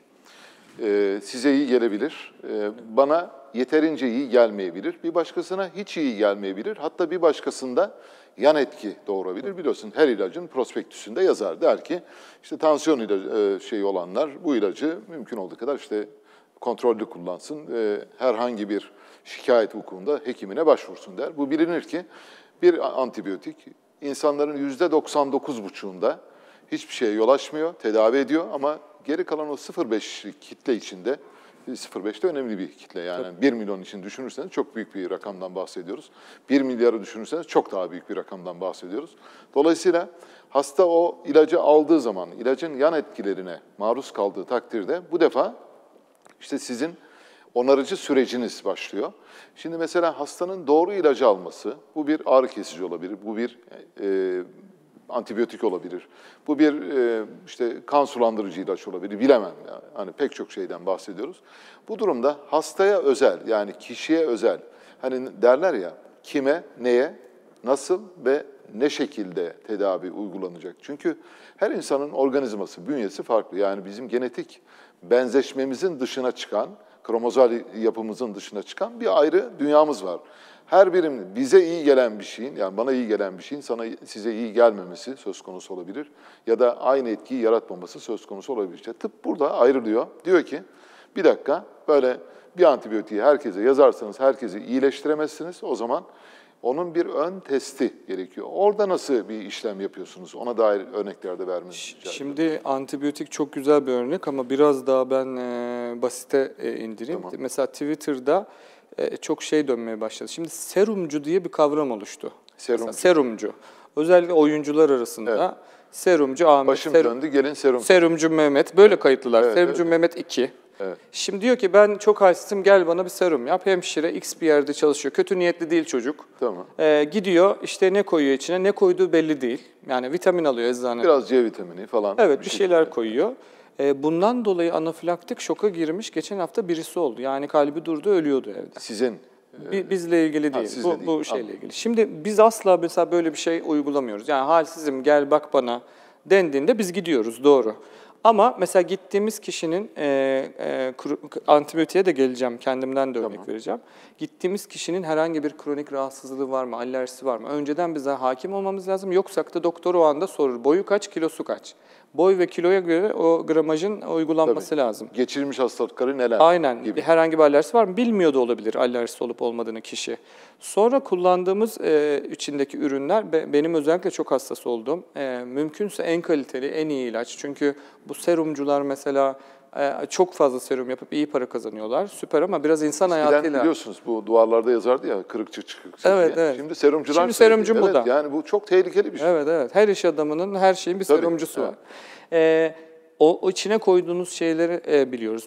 e, size iyi gelebilir. E, bana yeterince iyi gelmeyebilir. Bir başkasına hiç iyi gelmeyebilir. Hatta bir başkasında yan etki doğurabilir. Biliyorsun her ilacın prospektüsünde yazar. Der ki işte tansiyon ilacı, e, şeyi olanlar bu ilacı mümkün olduğu kadar işte kontrollü kullansın, e, herhangi bir şikayet hukukunda hekimine başvursun der. Bu bilinir ki bir antibiyotik insanların yüzde doksan dokuz buçuğunda hiçbir şeye yol açmıyor, tedavi ediyor ama geri kalan o sıfır virgül beşlik kitle içinde, sıfır virgül beş de önemli bir kitle yani Tabii. bir milyon için düşünürseniz çok büyük bir rakamdan bahsediyoruz. bir milyarı düşünürseniz çok daha büyük bir rakamdan bahsediyoruz. Dolayısıyla hasta o ilacı aldığı zaman, ilacın yan etkilerine maruz kaldığı takdirde bu defa İşte sizin onarıcı süreciniz başlıyor. Şimdi mesela hastanın doğru ilacı alması, bu bir ağrı kesici olabilir, bu bir e, antibiyotik olabilir, bu bir e, işte kan sulandırıcı ilaç olabilir, bilemem. Yani. Hani pek çok şeyden bahsediyoruz. Bu durumda hastaya özel, yani kişiye özel, hani derler ya kime, neye, nasıl ve ne şekilde tedavi uygulanacak? Çünkü her insanın organizması, bünyesi farklı. Yani bizim genetik benzeşmemizin dışına çıkan, kromozal yapımızın dışına çıkan bir ayrı dünyamız var. Her birim bize iyi gelen bir şeyin, yani bana iyi gelen bir şeyin sana size iyi gelmemesi söz konusu olabilir. Ya da aynı etkiyi yaratmaması söz konusu olabilir. İşte tıp burada ayrılıyor. Diyor ki bir dakika böyle bir antibiyotiği herkese yazarsanız herkesi iyileştiremezsiniz. O zaman onun bir ön testi gerekiyor. Orada nasıl bir işlem yapıyorsunuz? Ona dair örnekler de vermenizi rica ediyorum. Şimdi antibiyotik çok güzel bir örnek ama biraz daha ben e, basite e, indireyim. Tamam. Mesela Twitter'da e, çok şey dönmeye başladı. Şimdi serumcu diye bir kavram oluştu. Serumcu. Mesela serumcu. Özellikle oyuncular arasında evet. Serumcu Ahmet. Başım serum, döndü gelin serumcu. Serumcu Mehmet. Böyle evet. kayıtlılar. Evet, serumcu evet. Mehmet iki. Evet. Şimdi diyor ki ben çok halsizim, gel bana bir serum yap. Hemşire X bir yerde çalışıyor. Kötü niyetli değil çocuk. Tamam. Ee, gidiyor işte ne koyuyor içine, ne koyduğu belli değil. Yani vitamin alıyor eczaneden. Biraz C vitamini falan. Evet bir, bir şeyler koyuyor. Ee, bundan dolayı anafilaktik şoka girmiş geçen hafta birisi oldu. Yani kalbi durdu, ölüyordu evde. Sizin? E... Bizle ilgili değil. Ha, bu değil. bu şeyle ilgili. Şimdi biz asla mesela böyle bir şey uygulamıyoruz. Yani halsizim gel bak bana dendiğinde biz gidiyoruz doğru. Ama mesela gittiğimiz kişinin, e, e, antibiyotiğe de geleceğim, kendimden de örnek tamam. vereceğim. Gittiğimiz kişinin herhangi bir kronik rahatsızlığı var mı, alerjisi var mı? Önceden bize hakim olmamız lazım. Yoksa da doktor o anda sorur. Boyu kaç, kilosu kaç? Boy ve kiloya göre o gramajın uygulanması Tabii. lazım. Geçirilmiş hastalıkları neler? Aynen. Gibi. Herhangi bir alerjisi var mı? Bilmiyor da olabilir alerjisi olup olmadığını kişi. Sonra kullandığımız e, içindeki ürünler, be, benim özellikle çok hassas olduğum, e, mümkünse en kaliteli, en iyi ilaç. Çünkü bu serumcular mesela e, çok fazla serum yapıp iyi para kazanıyorlar. Süper ama biraz insan Eskiden hayatıyla... biliyorsunuz bu duvarlarda yazardı ya kırıkçı çıkıkçı evet, diye. Evet. Şimdi serumcular... Şimdi serumcu bu evet, da. Yani bu çok tehlikeli bir şey. Evet, evet. Her iş adamının, her şeyin bir Tabii, serumcusu evet. var. E, o, o içine koyduğunuz şeyleri e, biliyoruz.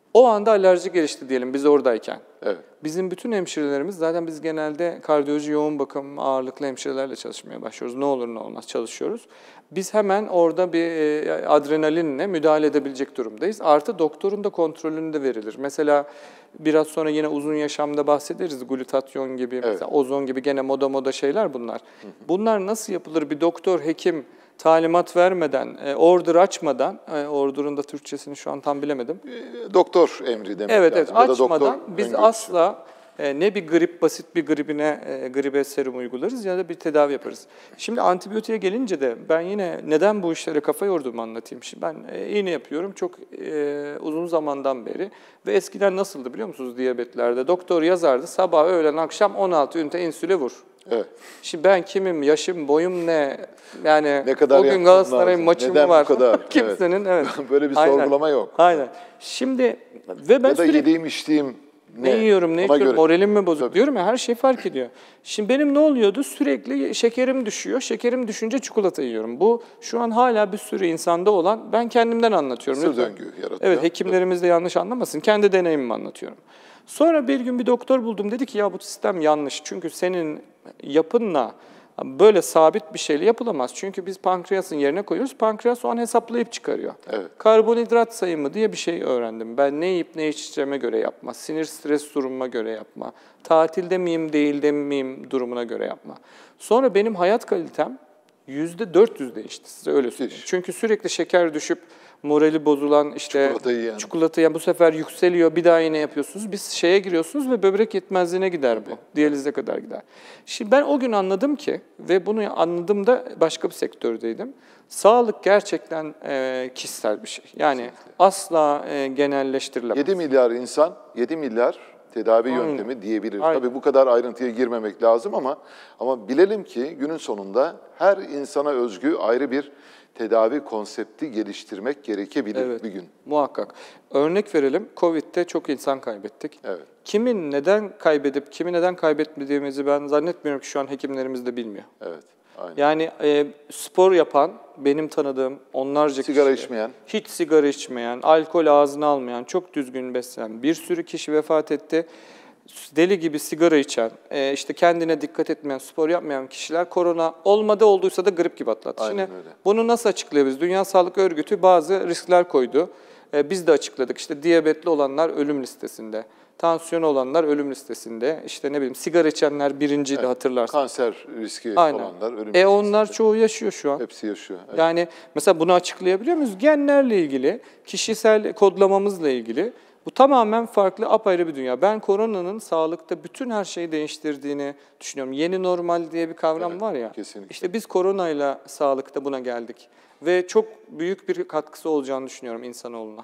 O anda alerji gelişti diyelim biz oradayken. Evet. Bizim bütün hemşirelerimiz, zaten biz genelde kardiyoloji yoğun bakım ağırlıklı hemşirelerle çalışmaya başlıyoruz. Ne olur ne olmaz çalışıyoruz. Biz hemen orada bir e, adrenalinle müdahale edebilecek durumdayız. Artı doktorun da kontrolünde verilir. Mesela biraz sonra yine uzun yaşamda bahsederiz. Glutatyon gibi, Evet. mesela ozon gibi gene moda moda şeyler bunlar. Bunlar nasıl yapılır? Bir doktor, hekim talimat vermeden, e, order açmadan, e, order'ın da Türkçesini şu an tam bilemedim. E, Doktor emri demek Evet, evet. lazım. Ya da Açmadan doktor biz öngörüsü. asla e, ne bir grip, basit bir gribine e, gribe serum uygularız ya da bir tedavi yaparız. Şimdi antibiyotiğe gelince de ben yine neden bu işlere kafa yorduğumu anlatayım. Şimdi ben e, iğne yapıyorum çok e, uzun zamandan beri ve eskiden nasıldı biliyor musunuz diyabetlerde? Doktor yazardı sabah, öğlen, akşam on altı ünite insüle vur. Evet. Şimdi ben kimim, yaşım, boyum ne? Yani Ne kadar o gün yapmam Galatasaray'ın lazım? maçı Neden mı bu var? kadar? Kimsenin, evet. Böyle bir Aynen. sorgulama yok. Aynen. Şimdi ve ben Ya da sürekli yediğim içtiğim ne, ne? yiyorum, ne Ona içiyorum, göre. moralim mi bozuk Tabii. diyorum ya, her şey fark ediyor. Şimdi benim ne oluyordu? Sürekli şekerim düşüyor. Şekerim düşünce çikolata yiyorum. Bu şu an hala bir sürü insanda olan, ben kendimden anlatıyorum. Sır lütfen. döngü yaratıyor. Evet, hekimlerimiz de yanlış anlamasın. Kendi deneyimimi anlatıyorum. Sonra bir gün bir doktor buldum. Dedi ki ya bu sistem yanlış. Çünkü senin yapınla böyle sabit bir şeyle yapılamaz. Çünkü biz pankreasın yerine koyuyoruz. Pankreas o an hesaplayıp çıkarıyor. Evet. Karbonhidrat sayımı diye bir şey öğrendim. Ben ne yiyip ne içeceğime göre yapma. Sinir stres durumuma göre yapma. Tatilde miyim değil de miyim durumuna göre yapma. Sonra benim hayat kalitem yüzde dört yüz değişti, size öyle söyleyeyim. Müthiş. Çünkü sürekli şeker düşüp morali bozulan, işte Çikolatayı yiyen. çikolata yiyen, bu sefer yükseliyor, bir daha yine yapıyorsunuz. Biz şeye giriyorsunuz ve böbrek yetmezliğine gider bu. Diyalize kadar gider. Şimdi ben o gün anladım ki ve bunu anladığımda başka bir sektördeydim. Sağlık gerçekten e, kişisel bir şey. Yani Kesinlikle. asla e, genelleştirilemez. yedi milyar insan, yedi milyar tedavi Aynen. yöntemi diyebilir. Aynen. Tabii bu kadar ayrıntıya girmemek lazım ama ama bilelim ki günün sonunda her insana özgü ayrı bir tedavi konsepti geliştirmek gerekebilir Evet, bir gün. muhakkak. Örnek verelim, Covid'de çok insan kaybettik. Evet. Kimin neden kaybedip kimi neden kaybetmediğimizi ben zannetmiyorum ki şu an hekimlerimiz de bilmiyor. Evet. Aynen. Yani e, spor yapan, benim tanıdığım onlarca Sigara kişi, içmeyen. hiç sigara içmeyen, alkol ağzına almayan, çok düzgün beslenen bir sürü kişi vefat etti. Deli gibi sigara içen, e, işte kendine dikkat etmeyen, spor yapmayan kişiler korona olmadı, olduysa da grip gibi atlattı. Aynen Şimdi öyle. bunu nasıl açıklayabiliriz? Dünya Sağlık Örgütü bazı riskler koydu. E, biz de açıkladık. İşte diyabetli olanlar ölüm listesinde, tansiyon olanlar ölüm listesinde, işte ne bileyim sigara içenler birinciydi, hatırlarsın. Kanser riski Aynen. olanlar, ölüm E onlar listesinde. çoğu yaşıyor şu an. Hepsi yaşıyor. Evet. Yani mesela bunu açıklayabiliyor muyuz? Genlerle ilgili, kişisel kodlamamızla ilgili bu tamamen farklı, apayrı bir dünya. Ben koronanın sağlıkta bütün her şeyi değiştirdiğini düşünüyorum. Yeni normal diye bir kavram Evet, var ya. kesinlikle. İşte biz koronayla sağlıkta buna geldik. Ve çok büyük bir katkısı olacağını düşünüyorum insanoğluna.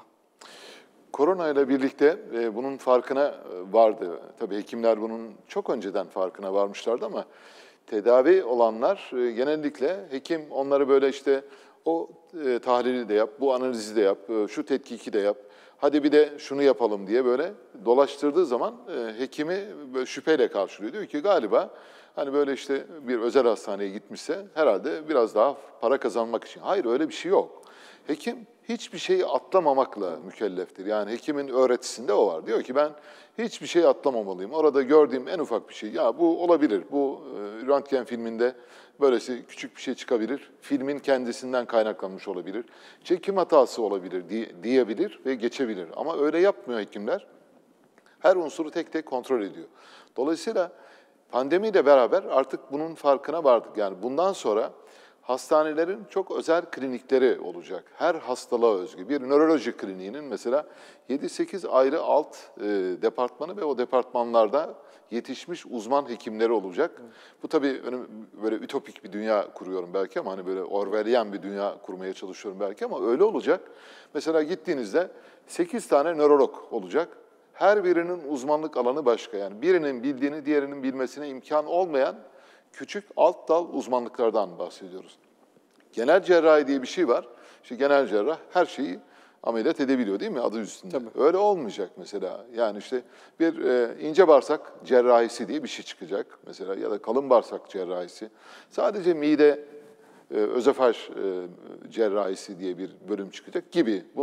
Korona ile birlikte e, bunun farkına e, vardı. Tabii hekimler bunun çok önceden farkına varmışlardı ama tedavi olanlar e, genellikle hekim onları böyle işte o e, tahlili de yap, bu analizi de yap, e, şu tetkiki de yap, hadi bir de şunu yapalım diye böyle dolaştırdığı zaman e, hekimi böyle şüpheyle karşılıyor. Diyor ki galiba hani böyle işte bir özel hastaneye gitmişse herhalde biraz daha para kazanmak için. Hayır, öyle bir şey yok. Hekim hiçbir şeyi atlamamakla mükelleftir. Yani hekimin öğretisinde o var. Diyor ki ben hiçbir şey atlamamalıyım. Orada gördüğüm en ufak bir şey, ya bu olabilir, bu e, röntgen filminde böylesi küçük bir şey çıkabilir, filmin kendisinden kaynaklanmış olabilir, çekim hatası olabilir diye, diyebilir ve geçebilir. Ama öyle yapmıyor hekimler. Her unsuru tek tek kontrol ediyor. Dolayısıyla pandemiyle beraber artık bunun farkına vardık. Yani bundan sonra hastanelerin çok özel klinikleri olacak. Her hastalığa özgü. Bir nöroloji kliniğinin mesela yedi sekiz ayrı alt e, departmanı ve o departmanlarda yetişmiş uzman hekimleri olacak. Evet. Bu tabii önüm, böyle ütopik bir dünya kuruyorum belki ama hani böyle Orwellian bir dünya kurmaya çalışıyorum belki ama öyle olacak. Mesela gittiğinizde sekiz tane nörolog olacak. Her birinin uzmanlık alanı başka. Yani birinin bildiğini diğerinin bilmesine imkan olmayan küçük alt dal uzmanlıklardan bahsediyoruz. Genel cerrahi diye bir şey var. İşte genel cerrah her şeyi ameliyat edebiliyor değil mi adı üstünde? Tabii. Öyle olmayacak mesela. Yani işte bir e, ince bağırsak cerrahisi diye bir şey çıkacak mesela ya da kalın bağırsak cerrahisi. Sadece mide e, özofaj e, cerrahisi diye bir bölüm çıkacak gibi. Bu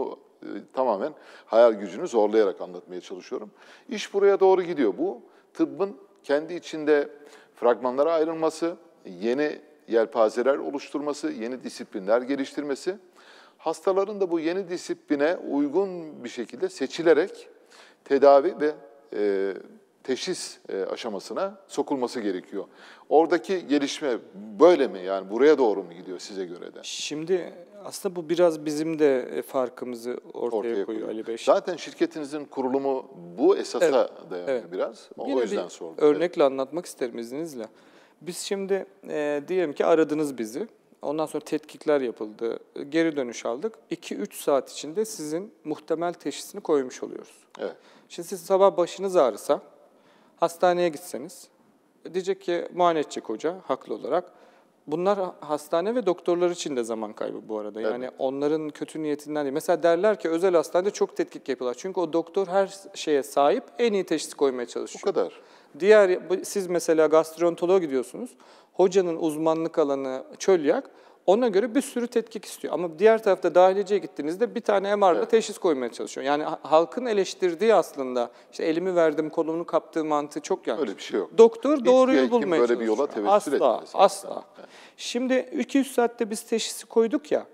e, tamamen hayal gücünü zorlayarak anlatmaya çalışıyorum. İş buraya doğru gidiyor. Bu tıbbın kendi içinde fragmanlara ayrılması, yeni yelpazeler oluşturması, yeni disiplinler geliştirmesi, hastaların da bu yeni disipline uygun bir şekilde seçilerek tedavi ve e, teşhis e, aşamasına sokulması gerekiyor. Oradaki gelişme böyle mi? Yani buraya doğru mu gidiyor size göre de? Şimdi aslında bu biraz bizim de e, farkımızı ortaya, Ortaya koyuyor Ali Bey. Zaten şirketinizin kurulumu bu esasa Evet, dayanıyor evet. biraz. O, Yine o yüzden bir sordum. örnekle anlatmak isterim izninizle. Biz şimdi e, diyelim ki aradınız bizi. Ondan sonra tetkikler yapıldı. Geri dönüş aldık. iki üç saat içinde sizin muhtemel teşhisini koymuş oluyoruz. Evet. Şimdi siz sabah başınız ağrısa, hastaneye gitseniz, diyecek ki muayene edecek hoca haklı olarak. Bunlar hastane ve doktorlar için de zaman kaybı bu arada. Yani Evet. onların kötü niyetinden değil. Mesela derler ki özel hastanede çok tetkik yapıyorlar. Çünkü o doktor her şeye sahip, en iyi teşhis koymaya Bu çalışıyor. kadar. Diğer, siz mesela gastroenteroloğa gidiyorsunuz. Hocanın uzmanlık alanı çölyak. Ona göre bir sürü tetkik istiyor. Ama diğer tarafta dahiliyeciye gittiğinizde bir tane M R'la Evet. teşhis koymaya çalışıyor. Yani halkın eleştirdiği aslında işte elimi verdim, kolumu kaptığı mantığı çok yanlış. Öyle bir şey yok. Doktor Hiçbir doğruyu hekim bulmaya böyle bir çalışıyor. yola tevessül asla, etmez asla. zaten. Evet. Şimdi iki yüz saatte biz teşhisi koyduk ya.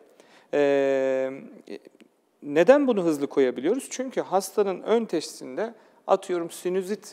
E, neden bunu hızlı koyabiliyoruz? Çünkü hastanın ön teşhisinde atıyorum sinüzit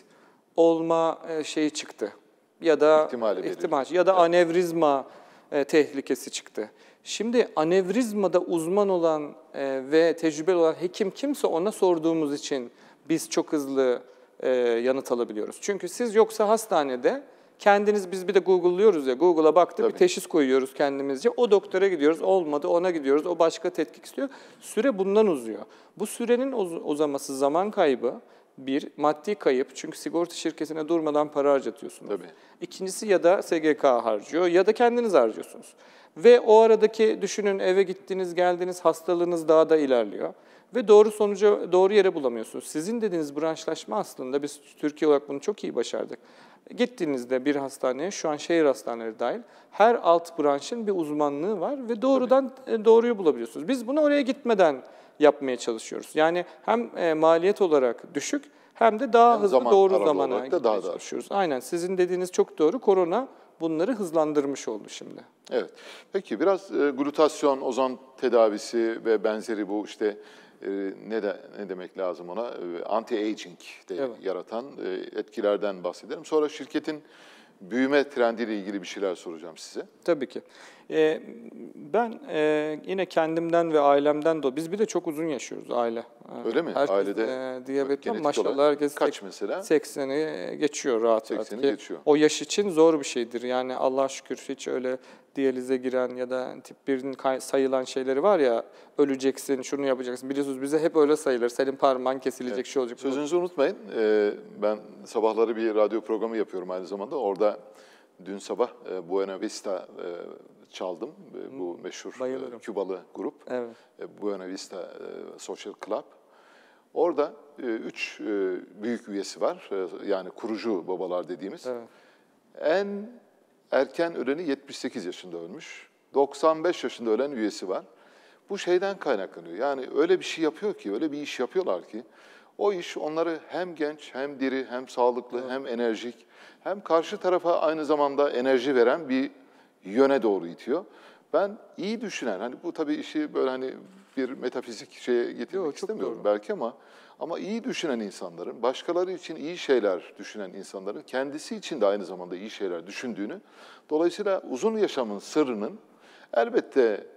olma e, şeyi çıktı. Ya da İhtimali belirli. ihtimal ya da anevrizma e, tehlikesi çıktı. Şimdi anevrizmada uzman olan e, ve tecrübeli olan hekim kimse ona sorduğumuz için biz çok hızlı e, yanıt alabiliyoruz. Çünkü siz yoksa hastanede kendiniz, biz bir de Google'lıyoruz ya, Google'a baktı bir Tabii. teşhis koyuyoruz kendimizce. O doktora gidiyoruz, olmadı ona gidiyoruz, o başka tetkik istiyor. Süre bundan uzuyor. Bu sürenin uz- uzaması zaman kaybı, bir, maddi kayıp çünkü sigorta şirketine durmadan para harcatıyorsunuz. Tabii. İkincisi ya da S G K harcıyor ya da kendiniz harcıyorsunuz. Ve o aradaki düşünün eve gittiniz, geldiniz, hastalığınız daha da ilerliyor. Ve doğru sonuca, doğru yere bulamıyorsunuz. Sizin dediğiniz branşlaşma aslında biz Türkiye olarak bunu çok iyi başardık. Gittiğinizde bir hastaneye, şu an şehir hastaneleri dahil, her alt branşın bir uzmanlığı var ve doğrudan Tabii. doğruyu bulabiliyorsunuz. Biz bunu oraya gitmeden yapmaya çalışıyoruz. Yani hem e, maliyet olarak düşük hem de daha Hem hızlı zaman doğru aralığı zamana olarak da gitmeye daha da çalışıyoruz. Aynen sizin dediğiniz çok doğru. Korona bunları hızlandırmış oldu şimdi. Evet. Peki biraz e, glutasyon, ozon tedavisi ve benzeri bu işte e, ne de ne demek lazım ona? E, anti-aging de Evet. yaratan e, etkilerden bahsedelim. Sonra şirketin büyüme trendiyle ilgili bir şeyler soracağım size. Tabii ki. Ee, ben e, yine kendimden ve ailemden de, biz bir de çok uzun yaşıyoruz aile. Öyle mi? Herkes, Ailede e, diyabetli genetik maşallah olarak herkes kaç mesela? sekseni geçiyor rahat rahat. sekseni Ki geçiyor. O yaş için zor bir şeydir. Yani Allah'a şükür hiç öyle diyalize giren ya da tip birinin kay- sayılan şeyleri var ya, öleceksin, şunu yapacaksın. Biliyorsunuz bize hep öyle sayılır. Senin parmağın kesilecek, Evet. şey olacak. Sözünüzü unutmayın. Ee, ben sabahları bir radyo programı yapıyorum aynı zamanda. Orada dün sabah e, Buena Vista e, çaldım. E, bu meşhur Bayılırım. e, Kübalı grup. Evet. E, Buena Vista e, Social Club. Orada e, üç e, büyük üyesi var. E, yani kurucu babalar dediğimiz. Evet. En erken öleni yetmiş sekiz yaşında ölmüş. doksan beş yaşında ölen üyesi var. Bu şeyden kaynaklanıyor. Yani öyle bir şey yapıyor ki, öyle bir iş yapıyorlar ki o iş onları hem genç, hem diri, hem sağlıklı, evet. hem enerjik, hem karşı tarafa aynı zamanda enerji veren bir yöne doğru itiyor. Ben iyi düşünen, hani bu tabii işi böyle hani bir metafizik şeye getirmek Yo, çok istemiyorum doğru. belki ama ama iyi düşünen insanların, başkaları için iyi şeyler düşünen insanların kendisi için de aynı zamanda iyi şeyler düşündüğünü, dolayısıyla uzun yaşamın sırrının elbette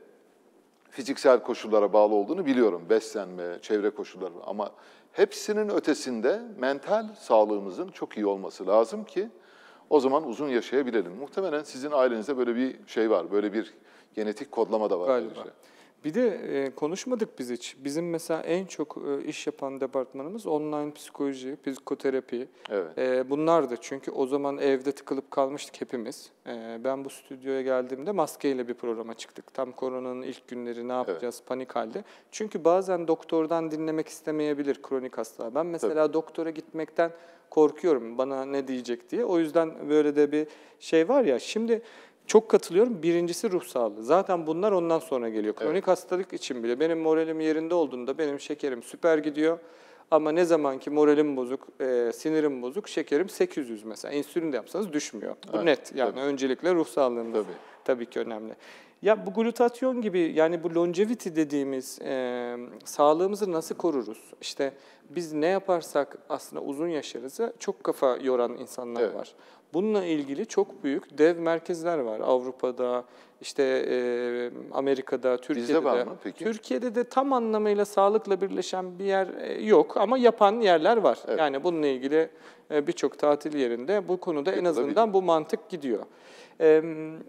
fiziksel koşullara bağlı olduğunu biliyorum. Beslenme, çevre koşulları ama hepsinin ötesinde mental sağlığımızın çok iyi olması lazım ki o zaman uzun yaşayabilelim. Muhtemelen sizin ailenizde böyle bir şey var, böyle bir genetik kodlama da var. Galiba. Ayrıca. Bir de e, konuşmadık biz hiç. Bizim mesela en çok e, iş yapan departmanımız online psikoloji, psikoterapi. Evet. E, bunlardı. Çünkü o zaman evde tıkılıp kalmıştık hepimiz. E, ben bu stüdyoya geldiğimde maskeyle bir programa çıktık. Tam koronanın ilk günleri ne yapacağız, evet. panik halde. Çünkü bazen doktordan dinlemek istemeyebilir kronik hasta. Ben mesela Tabii. doktora gitmekten korkuyorum bana ne diyecek diye. O yüzden böyle de bir şey var ya. Şimdi Çok katılıyorum. Birincisi ruh sağlığı. Zaten bunlar ondan sonra geliyor. Kronik evet. hastalık için bile benim moralim yerinde olduğunda benim şekerim süper gidiyor. Ama ne zaman ki moralim bozuk, e, sinirim bozuk, şekerim sekiz yüz mesela. İnsülin de yapsanız düşmüyor. Bu evet, net. Yani tabii. öncelikle ruh sağlığımız tabii. tabii ki önemli. Ya bu glutatyon gibi yani bu longevity dediğimiz e, sağlığımızı nasıl koruruz? İşte biz ne yaparsak aslında uzun yaşarız'a çok kafa yoran insanlar evet. var. Bununla ilgili çok büyük dev merkezler var Avrupa'da, işte e, Amerika'da, Türkiye'de Bizde var de. mı peki? Türkiye'de de tam anlamıyla sağlıkla birleşen bir yer e, yok ama yapan yerler var. Evet. Yani bununla ilgili e, birçok tatil yerinde bu konuda en azından bu mantık gidiyor. E,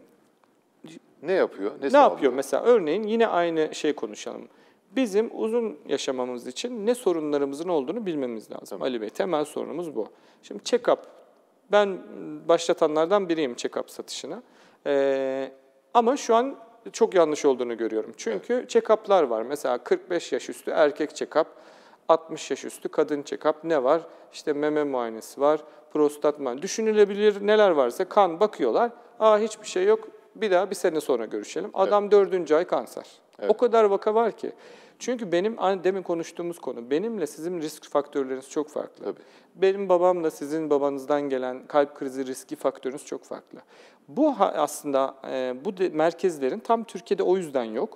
Ne yapıyor? Ne, ne yapıyor mesela? Örneğin yine aynı şey konuşalım. Bizim uzun yaşamamız için ne sorunlarımızın olduğunu bilmemiz lazım. Tamam. Ali Bey, temel sorunumuz bu. Şimdi check-up. Ben başlatanlardan biriyim check-up satışına. Ee, ama şu an çok yanlış olduğunu görüyorum. Çünkü evet. check-up'lar var. Mesela kırk beş yaş üstü erkek check-up, altmış yaş üstü kadın check-up ne var? İşte meme muayenesi var, prostat muayenesi. Düşünülebilir neler varsa kan bakıyorlar. Aa hiçbir şey yok. Bir daha bir sene sonra görüşelim. Adam evet. dördüncü ay kanser. Evet. O kadar vaka var ki. Çünkü benim demin konuştuğumuz konu, benimle sizin risk faktörleriniz çok farklı. Tabii. Benim babamla sizin babanızdan gelen kalp krizi riski faktörünüz çok farklı. Bu aslında bu merkezlerin tam Türkiye'de o yüzden yok.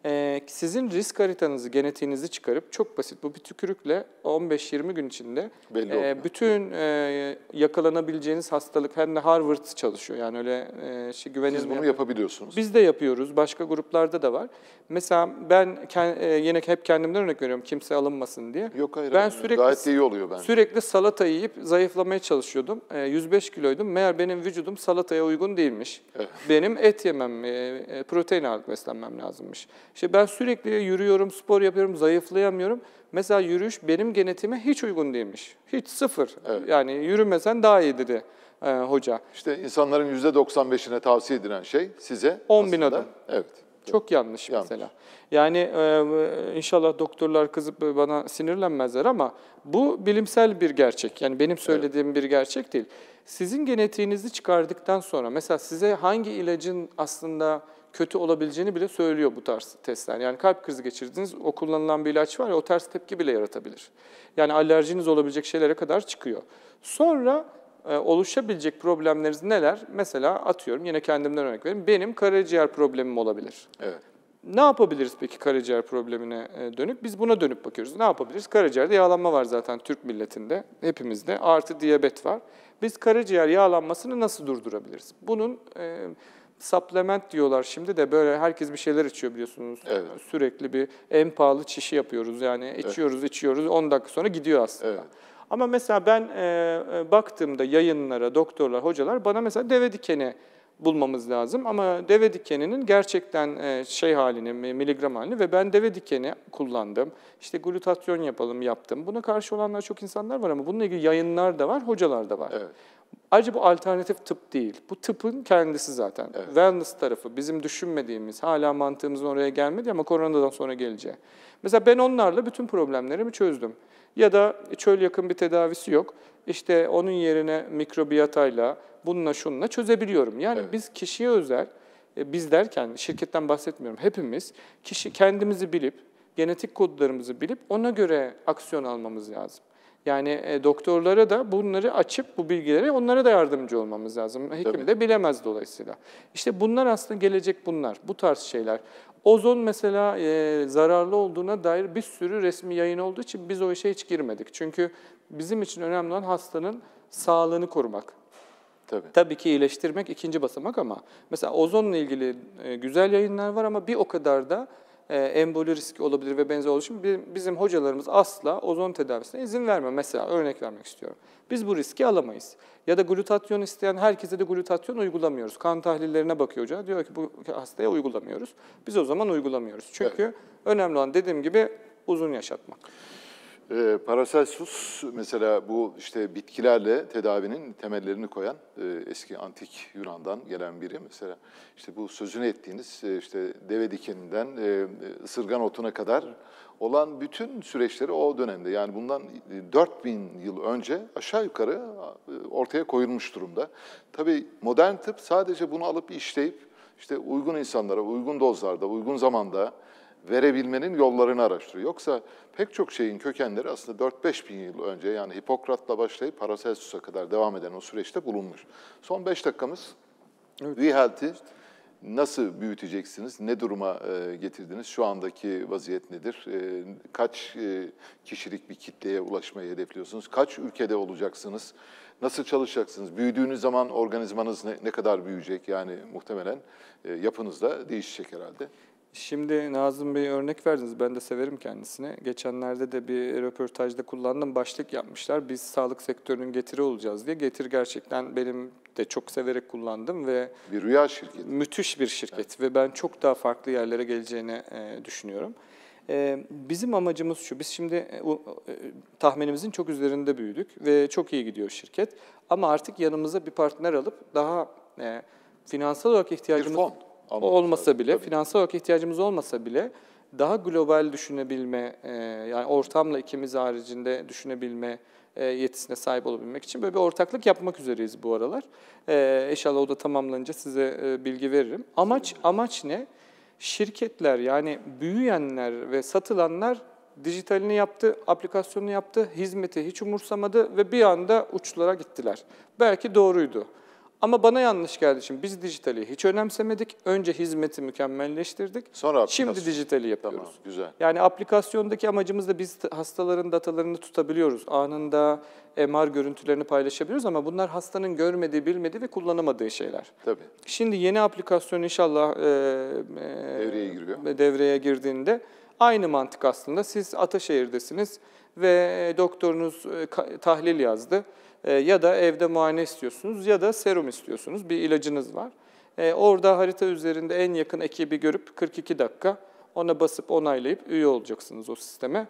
Sizin risk haritanızı, genetiğinizi çıkarıp çok basit bu bir tükürükle on beş yirmi gün içinde e, bütün e, yakalanabileceğiniz hastalık hem de Harvard çalışıyor. Yani öyle e, şey, güvenilir. Siz bunu yapabiliyorsunuz. Biz de yapıyoruz. Başka gruplarda da var. Mesela ben e, yine hep kendimden örnek veriyorum kimse alınmasın diye. Yok hayır. Ben sürekli, gayet iyi oluyor bence. Sürekli salata yiyip zayıflamaya çalışıyordum. E, yüz beş kiloydum. Meğer benim vücudum salataya uygun değilmiş. Evet. Benim et yemem, e, protein ağırlıklı beslenmem lazımmış. İşte ben sürekli yürüyorum, spor yapıyorum, zayıflayamıyorum. Mesela yürüyüş benim genetiğime hiç uygun değilmiş. Hiç sıfır. Evet. Yani yürümesen daha iyi dedi e, hoca. İşte insanların yüzde doksan beşine tavsiye edilen şey size on bin adım. Evet. Çok yanlış, yanlış mesela. Yani e, inşallah doktorlar kızıp bana sinirlenmezler ama bu bilimsel bir gerçek. Yani benim söylediğim evet. bir gerçek değil. Sizin genetiğinizi çıkardıktan sonra mesela size hangi ilacın aslında kötü olabileceğini bile söylüyor bu tarz testler. Yani kalp krizi geçirdiniz, o kullanılan bir ilaç var ya o ters tepki bile yaratabilir. Yani alerjiniz olabilecek şeylere kadar çıkıyor. Sonra e, oluşabilecek problemleriniz neler? Mesela atıyorum yine kendimden örnek vereyim. Benim karaciğer problemim olabilir. Evet. Ne yapabiliriz peki karaciğer problemine dönük? Biz buna dönüp bakıyoruz. Ne yapabiliriz? Karaciğerde yağlanma var zaten Türk milletinde, hepimizde. Artı diyabet var. Biz karaciğer yağlanmasını nasıl durdurabiliriz? Bunun e, supplement diyorlar şimdi de böyle herkes bir şeyler içiyor biliyorsunuz. Evet. Sürekli bir en pahalı çişi yapıyoruz. Yani içiyoruz, evet. içiyoruz. on dakika sonra gidiyor aslında. Evet. Ama mesela ben e, baktığımda yayınlara, doktorlar, hocalar bana mesela deve dikeni bulmamız lazım. Ama deve dikeninin gerçekten şey halini, miligram halini ve ben deve dikeni kullandım. İşte glutatyon yapalım, yaptım. Buna karşı olanlar çok insanlar var ama bununla ilgili yayınlar da var, hocalar da var. Evet. Ayrıca bu alternatif tıp değil. Bu tıpın kendisi zaten. Evet. Wellness tarafı, bizim düşünmediğimiz, hala mantığımızın oraya gelmedi ama koronadan sonra geleceği. Mesela ben onlarla bütün problemlerimi çözdüm. Ya da çöl yakın bir tedavisi yok. İşte onun yerine mikrobiyatayla, bununla şununla çözebiliyorum. Yani evet. biz kişiye özel, biz derken şirketten bahsetmiyorum, hepimiz kişi kendimizi bilip, genetik kodlarımızı bilip ona göre aksiyon almamız lazım. Yani e, doktorlara da bunları açıp bu bilgileri onlara da yardımcı olmamız lazım. Hekim Tabii. de bilemez dolayısıyla. İşte bunlar aslında gelecek bunlar, bu tarz şeyler. Ozon mesela e, zararlı olduğuna dair bir sürü resmi yayın olduğu için biz o işe hiç girmedik. Çünkü bizim için önemli olan hastanın sağlığını korumak. Tabii. Tabii ki iyileştirmek ikinci basamak ama mesela ozonla ilgili e, güzel yayınlar var ama bir o kadar da e, emboli riski olabilir ve benzer oluşum. Bizim hocalarımız asla ozon tedavisine izin vermiyor. Mesela örnek vermek istiyorum. Biz bu riski alamayız. Ya da glutatyon isteyen herkese de glutatyon uygulamıyoruz. Kan tahlillerine bakıyor hoca. Diyor ki bu hastaya uygulamıyoruz. Biz o zaman uygulamıyoruz. Çünkü evet. önemli olan dediğim gibi uzun yaşatmak. Ee, Paracelsus mesela bu işte bitkilerle tedavinin temellerini koyan e, eski antik Yunan'dan gelen biri. Mesela işte bu sözünü ettiğiniz e, işte deve dikeninden e, ısırgan otuna kadar olan bütün süreçleri o dönemde, yani bundan dört bin yıl önce aşağı yukarı e, ortaya koyulmuş durumda. Tabii modern tıp sadece bunu alıp işleyip işte uygun insanlara, uygun dozlarda, uygun zamanda verebilmenin yollarını araştırıyor. Yoksa pek çok şeyin kökenleri aslında dört beş bin yıl önce, yani Hipokrat'la başlayıp Paracelsus'a kadar devam eden o süreçte bulunmuş. Son beş dakikamız, Evet. WeHealth'i nasıl büyüteceksiniz, ne duruma e, getirdiniz, şu andaki vaziyet nedir, e, kaç e, kişilik bir kitleye ulaşmayı hedefliyorsunuz, kaç ülkede olacaksınız, nasıl çalışacaksınız, büyüdüğünüz zaman organizmanız ne, ne kadar büyüyecek, yani muhtemelen e, yapınız da değişecek herhalde. Şimdi Nazım Bey örnek verdiniz. Ben de severim kendisini. Geçenlerde de bir röportajda kullandım. Başlık yapmışlar. Biz sağlık sektörünün getiri olacağız diye. Getir gerçekten benim de çok severek kullandım ve Bir rüya şirketi. müthiş bir şirket. Evet. Ve ben çok daha farklı yerlere geleceğini e, düşünüyorum. E, bizim amacımız şu. Biz şimdi e, o, e, tahminimizin çok üzerinde büyüdük ve çok iyi gidiyor şirket. Ama artık yanımıza bir partner alıp daha e, finansal olarak ihtiyacımız... Bir fon. olmasa bile, Tabii. finansal olarak ihtiyacımız olmasa bile daha global düşünebilme, e, yani ortamla ikimiz haricinde düşünebilme e, yetisine sahip olabilmek için böyle bir ortaklık yapmak üzereyiz bu aralar. E, inşallah o da tamamlanınca size e, bilgi veririm. Amaç amaç ne? Şirketler, yani büyüyenler ve satılanlar dijitalini yaptı, aplikasyonunu yaptı, hizmeti hiç umursamadı ve bir anda uçlara gittiler. Belki doğruydu. Ama bana yanlış geldi. Şimdi biz dijitali hiç önemsemedik. Önce hizmeti mükemmelleştirdik. Sonra Şimdi dijitali yapıyoruz. Tamam, güzel. Yani aplikasyondaki amacımız da biz hastaların datalarını tutabiliyoruz. Anında M R görüntülerini paylaşabiliyoruz ama bunlar hastanın görmediği, bilmediği ve kullanamadığı şeyler. Tabii. Şimdi yeni aplikasyon inşallah e, Devreye giriyor. devreye girdiğinde aynı mantık aslında. Siz Ataşehir'desiniz ve doktorunuz tahlil yazdı. Ya da evde muayene istiyorsunuz ya da serum istiyorsunuz, bir ilacınız var. Orada harita üzerinde en yakın ekibi görüp kırk iki dakika ona basıp onaylayıp üye olacaksınız o sisteme.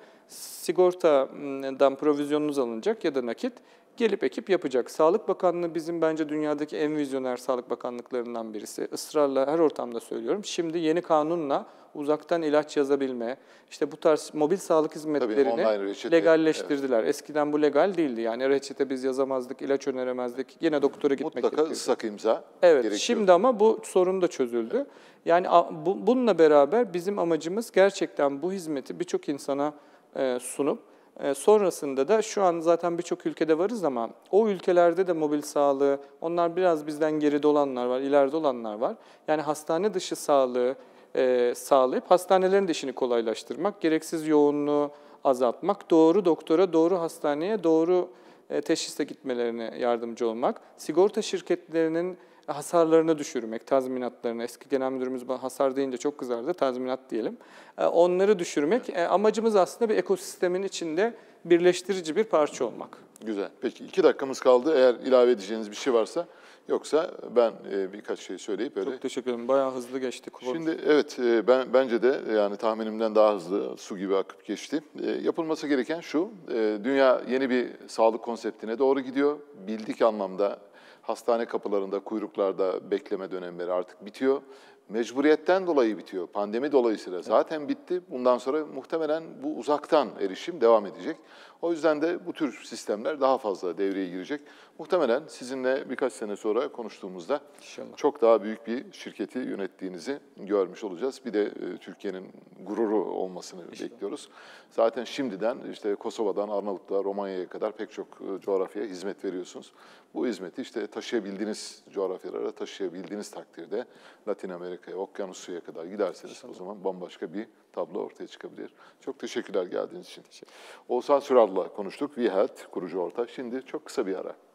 Sigortadan provizyonunuz alınacak ya da nakit, gelip ekip yapacak. Sağlık Bakanlığı bizim bence dünyadaki en vizyoner sağlık bakanlıklarından birisi. Israrla her ortamda söylüyorum. Şimdi yeni kanunla uzaktan ilaç yazabilme, işte bu tarz mobil sağlık hizmetlerini reçete, legalleştirdiler. Evet. Eskiden bu legal değildi. Yani reçete biz yazamazdık, ilaç öneremezdik. Yine doktora gitmek Mutlaka gerekiyordu. ıslak imza Evet, gerekiyor. şimdi ama bu sorun da çözüldü. Yani bu, bununla beraber bizim amacımız gerçekten bu hizmeti birçok insana e, sunup, e, sonrasında da şu an zaten birçok ülkede varız ama o ülkelerde de mobil sağlığı, onlar biraz bizden geride olanlar var, ileride olanlar var. Yani hastane dışı sağlığı e, sağlayıp hastanelerin de işini kolaylaştırmak, gereksiz yoğunluğu azaltmak, doğru doktora, doğru hastaneye, doğru e, teşhiste gitmelerine yardımcı olmak, sigorta şirketlerinin hasarlarını düşürmek, tazminatlarını, eski genel müdürümüz hasar deyince çok kızardı, tazminat diyelim. Onları düşürmek, amacımız aslında bir ekosistemin içinde birleştirici bir parça olmak. Güzel. Peki iki dakikamız kaldı. Eğer ilave edeceğiniz bir şey varsa, yoksa ben birkaç şey söyleyip öyle. Çok teşekkür ederim. Bayağı hızlı geçti. Şimdi evet, ben bence de yani tahminimden daha hızlı, su gibi akıp geçti. Yapılması gereken şu, dünya yeni bir sağlık konseptine doğru gidiyor. Bildik anlamda hastane kapılarında, kuyruklarda bekleme dönemleri artık bitiyor. Mecburiyetten dolayı bitiyor. Pandemi dolayısıyla zaten bitti. Bundan sonra muhtemelen bu uzaktan erişim devam edecek. O yüzden de bu tür sistemler daha fazla devreye girecek. Muhtemelen sizinle birkaç sene sonra konuştuğumuzda İnşallah. çok daha büyük bir şirketi yönettiğinizi görmüş olacağız. Bir de e, Türkiye'nin gururu olmasını İnşallah. bekliyoruz. Zaten şimdiden işte Kosova'dan Arnavutluğa, Romanya'ya kadar pek çok e, coğrafyaya hizmet veriyorsunuz. Bu hizmeti işte taşıyabildiğiniz coğrafyalara taşıyabildiğiniz takdirde Latin Amerika'ya, Okyanusya'ya kadar giderseniz İnşallah. O zaman bambaşka bir tablo ortaya çıkabilir. Çok teşekkürler geldiğiniz için. Teşekkür. Oğuzhan Süral'la konuştuk. WeHealth kurucu ortak. Şimdi çok kısa bir ara.